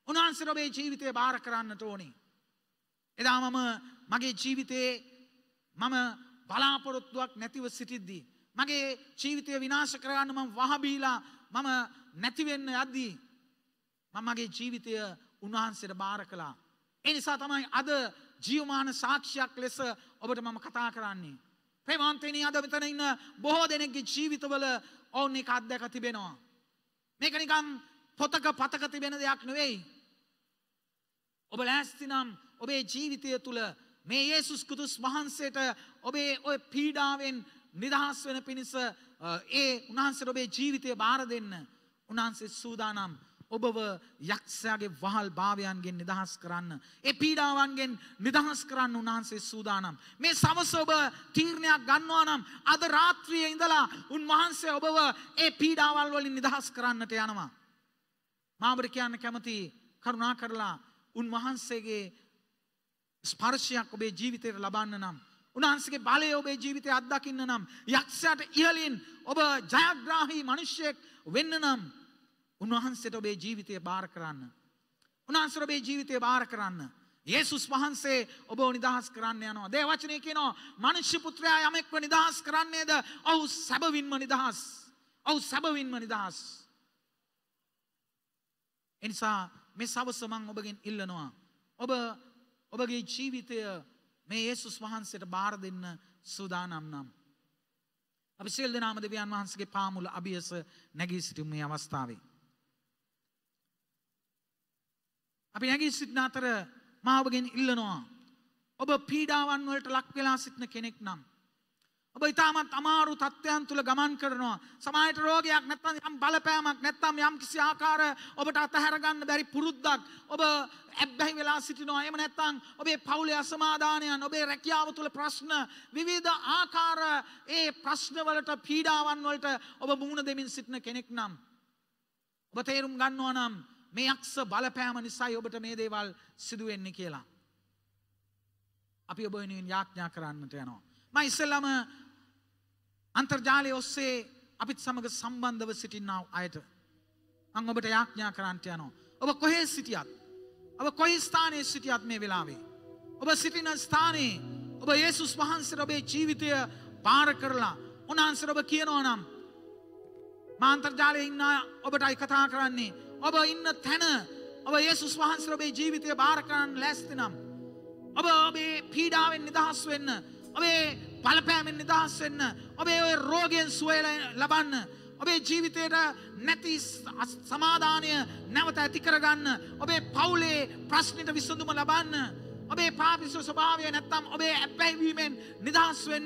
උන්වහන්සේට ඔබේ ජීවිතය බාර කරන්නට ඕනේ. එදා මගේ ජීවිතයේ මම බලාපොරොත්තුවක් නැතිව සිටිද්දී මගේ ජීවිතය විනාශ කරගන්න මම වහබීලා මම නැති වෙන්න යද්දී මම මගේ ජීවිතය උන්වහන්සේට බාර කළා. ඒ නිසා තමයි අද ජීවමාන සාක්ෂියක් ලෙස ඔබට මම කතා කරන්නේ. ප්‍රේමාන්තෙනි අද මෙතන ඉන්න බොහෝ දෙනෙක්ගේ ජීවිතවල ඔවුන් එක අත්දැක තිබෙනවා. මේක නිකම් පොතක පතක තිබෙන දෙයක් නෙවෙයි. ඔබ ලෑස්ති නම් ඔබේ ජීවිතය තුළ මේ යේසුස් ක්‍රිස්තුස් වහන්සේට ඔබේ ඔය පීඩාවෙන් නිදහස් වෙන පිණිස ඒ උන්වහන්සේට ඔබේ ජීවිතය බාර දෙන්න උන්වහන්සේ සූදානම් ඔබව යක්ෂයාගේ වහල් භාවයන්ගෙන් නිදහස් කරන්න. ඒ පීඩාවන්ගෙන් නිදහස් කරන්න උන්වහන්සේ සූදානම්. මේ සවස ඔබ තීරණයක් ගන්නවා නම් අද රාත්‍රියේ ඉඳලා උන්වහන්සේ ඔබව ඒ පීඩාවල් වලින් නිදහස් කරන්නට යනවා. මම ඔබට කියන්න කැමති කරුණා කරලා උන්වහන්සේගේ ස්පර්ශයක් ඔබේ ජීවිතයට ලබන්න නම් උන්වහන්සේගේ බලය ඔබේ ජීවිතය අත්දකින්න නම් යක්ෂයාට ඉහළින් ඔබ ජයග්‍රාහී මිනිසෙක් වෙන්න නම් උන්වහන්සේට ඔබේ ජීවිතය බාර කරන්න. උන්වහන්සේට ඔබේ ජීවිතය බාර කරන්න. යේසුස් වහන්සේ ඔබව නිදහස් කරන්න යනවා. දේ වචනේ කියනවා මනුෂ්‍ය පුත්‍රයා යමෙක්ව නිදහස් කරන්නේද ඔහු සැබවින්ම නිදහස්. ඔහු සැබවින්ම නිදහස්. එනිසා මේ සවස මම ඔබගෙන් ඉල්ලනවා. ඔබගේ ජීවිතය මේ යේසුස් වහන්සේට බාර දෙන්න සූදානම් නම් අපි සියලු දෙනාම දෙවියන් වහන්සේගේ පාමුල අභියස නැගී සිටිමු මේ අවස්ථාවේ. අපි නැගී සිටින අතර මම ඔබගෙන් ඉල්ලනවා ඔබ පීඩාවන් වලට ලක් වෙලා සිටින කෙනෙක් නම් ඔබ ඊටමත් අමාරු තත්ත්වයන් තුල ගමන් කරනවා. සමාජයට රෝගයක් නැත්නම් යම් බලපෑමක් නැත්නම් යම් කිසි ආකාර ඔබට අතහැර ගන්න බැරි පුරුද්දක් ඔබ ඇබ්බැහි වෙලා සිටිනවා. එහෙම නැත්නම් ඔබේ පවුලේ අසමාදානයන් ඔබේ රැකියාව තුල ප්‍රශ්න විවිධ ආකාර ඒ ප්‍රශ්න වලට පීඩාවන් වලට ඔබ මුහුණ දෙමින් සිටින කෙනෙක් නම් ඔබ තේරුම් ගන්නවා නම් මේ යක්ෂ බලපෑම නිසායි ඔබට මේ දේවල් සිදු වෙන්නේ කියලා. අපි ඔබ වෙනුවෙන් යාඥා කරන්නට යනවා. මම ඉස්සෙල්ලාම අන්තර්ජාලය ඔස්සේ අපිත් සමග සම්බන්ධව සිටිනා අයට මම ඔබට යාඥා කරන්නට යනවා. ඔබ කොහේ සිටියත් ඔබ කොයි ස්ථානයේ සිටියත් මේ වෙලාවේ ඔබ සිටින ස්ථානයේ ඔබ යේසුස් වහන්සේට ඔබේ ජීවිතය බාර කරලා උන්වහන්සේට ඔබ කියනවා නම් මම අන්තර්ජාලයේ ඉන්න ඔබටයි කතා කරන්නේ. ඔබ ඉන්න තැන ඔබ යේසුස් වහන්සේට ඔබේ ජීවිතය බාර කරන්න ලෑස්ති නම් ඔබ ඔබේ පීඩාවෙන් නිදහස් වෙන්න ඔබේ බලපෑමෙන් නිදහස් වෙන්න ඔබේ ඔය රෝගයෙන් සුවය ලබන්න ඔබේ ජීවිතයට නැති සමාදානය නැවත ඇති කරගන්න ඔබේ පවුලේ ප්‍රශ්නෙට විසඳුම ලබන්න ඔබේ පාපිස ස්වභාවය නැත්තම් ඔබේ ඇබ්බැහිවීමෙන් නිදහස් වෙන්න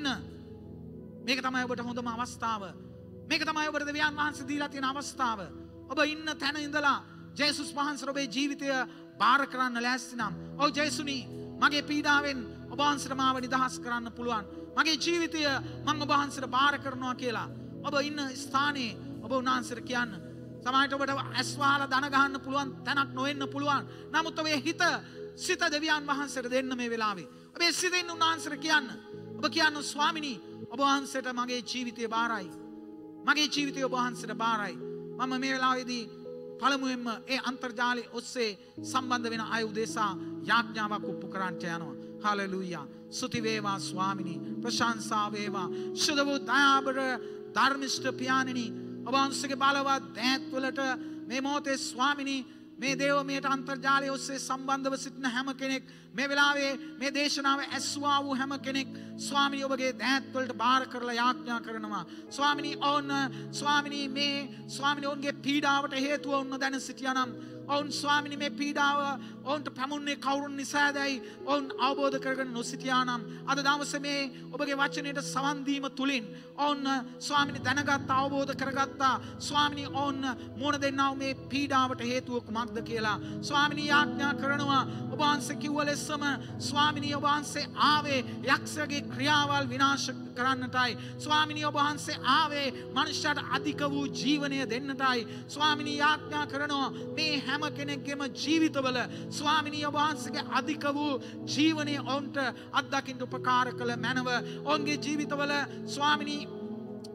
මේක තමයි ඔබට හොඳම අවස්ථාව. මේක තමයි ඔබට දෙවියන් වහන්සේ දීලා තියෙන අවස්ථාව. ඔබ ඉන්න තැන ඉඳලා ජේසුස් වහන්සේ ඔබේ ජීවිතය බාර කරන්න ලෑස්ති නම් ඔව් ජේසුනි මගේ පීඩාවෙන් ඔබ වහන්සේට මාව නිදහස් කරන්න පුළුවන්. මගේ ජීවිතය මම ඔබ වහන්සේට බාර කරනවා කියලා ඔබ ඉන්න ස්ථානයේ ඔබ උන්වහන්සේට කියන්න. සමහරවිට ඔබට ඇස් වහලා දන ගහන්න පුළුවන් තැනක් නොවෙන්න පුළුවන්. නමුත් ඔබේ සිත දෙවියන් වහන්සේට දෙන්න මේ වෙලාවේ. ඔබේ සිතින් උන්වහන්සේට කියන්න. ඔබ කියන්න ස්වාමිනී ඔබ වහන්සේට මගේ ජීවිතය බාරයි. මගේ ජීවිතය ඔබ වහන්සේට බාරයි. මම මේ වෙලාවේදී පළමුවෙන්ම ඒ අන්තර්ජාලයේ ඔස්සේ සම්බන්ධ වෙන අය උදෙසා යාඥාවක් ඔප්පු කරන්නට යනවා. හලෙලූයා. ස්තුති වේවා ස්වාමිනී. ප්‍රශංසා වේවා. සුද වූ දයාබර ධර්මිෂ්ඨ පියාණෙනි ඔබ වහන්සේගේ බලවත් දෑත් වලට මේ මොහොතේ ස්වාමිනී මේ දේවමයට අන්තර්ජාලය ඔස්සේ සම්බන්ධව සිටින හැම කෙනෙක් මේ වෙලාවේ මේ දේශනාව ඇස්වා වූ හැම කෙනෙක් ස්වාමිනී ඔබගේ දෑත් වලට බාර කරලා යාඥා කරනවා. ස්වාමිනී ස්වාමිනී මේ ස්වාමිනී ඔවුන්ගේ පීඩාවට හේතුව ඔවුන් දැන සිටියානම් ඔවුන් ස්වාමිනී මේ පීඩාව ඔවුන්ට පැමුණේ කවුරුන් නිසාදයි ඔවුන් අවබෝධ කරගෙන නොසිටියානම් අද දවසේ මේ ඔබගේ වචනයට සවන් දීම තුලින් ඔවුන් ස්වාමිනී දැනගත් අවබෝධ කරගත්තා ස්වාමිනී ඔවුන් මොන දෙන්නා මේ පීඩාවට හේතුව කුමක්ද කියලා ස්වාමිනී යාඥා කරනවා. ඔබ වහන්සේ කිව්ව ලෙසම ස්වාමිනී ඔබ වහන්සේ ආවේ යක්ෂයාගේ ක්‍රියාවල් විනාශ කරන්නටයි. ස්වාමිනී ඔබ වහන්සේ ආවේ මනුෂ්‍යයාට අධික වූ ජීවනය දෙන්නටයි. ස්වාමිනී යාඥා කරනවා මේ හැම කෙනෙක්ගේම ජීවිතවල ස්වාමිනී ඔබ වහන්සේගේ අධික වූ ජීවනය ඔවුන්ට අත්දකින්න උපකාර කළ මැනව ඔවුන්ගේ ජීවිතවල ස්වාමිනී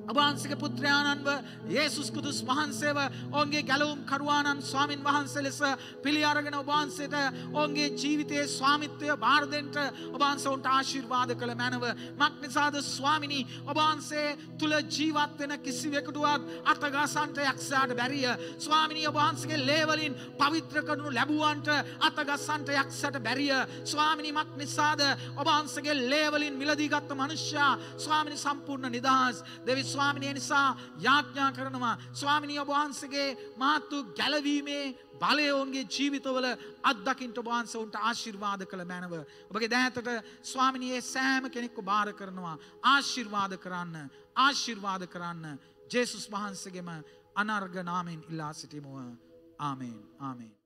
ඔබ වහන්සේගේ පුත්‍රයාණන්ව යේසුස් ක්‍රිස්තුස් වහන්සේව ඔවුන්ගේ ගැලවුම් කරුවාණන් ස්වාමින් වහන්සේ ලෙස පිළි අරගෙන ඔබ වහන්සේට ඔවුන්ගේ ජීවිතයේ ස්වාමිත්වය බාර දෙන්න ඔබ වහන්සේ උන්ට ආශිර්වාද කළ මැනව. මක් නිසාද ස්වාමිනී ඔබ වහන්සේ තුල ජීවත් වෙන කිසිවෙකුටවත් අතගසන්ට යක්ෂයාට බැරිය. ස්වාමිනී ඔබ වහන්සේගේ ලේ වලින් පවිත්‍ර කරනු ලැබුවන්ට අතගසන්ට යක්ෂයාට බැරිය. ස්වාමිනී මක් නිසාද ඔබ වහන්සේගේ ලේ වලින් මිලදී ගත්ත මනුෂ්‍යයා ස්වාමිනී සම්පූර්ණ නිදහස්. දෙවි ස්වාමිනී නිසා යාඥා කරනවා ස්වාමිනී ඔබ වහන්සේගේ මාතු ගැලවීමේ බලය ඔවුන්ගේ ජීවිතවල අත්දකින්න ඔබ වහන්සේ උන්ට ආශිර්වාද කළ මැනව. ඔබගේ දෑතට ස්වාමිනී ඒ සෑම කෙනෙක්ව බාර කරනවා. ආශිර්වාද කරන්න ජේසුස් වහන්සේගේම අනර්ඝ නාමයෙන් ඉල්ලා සිටිමු. ආමේන්.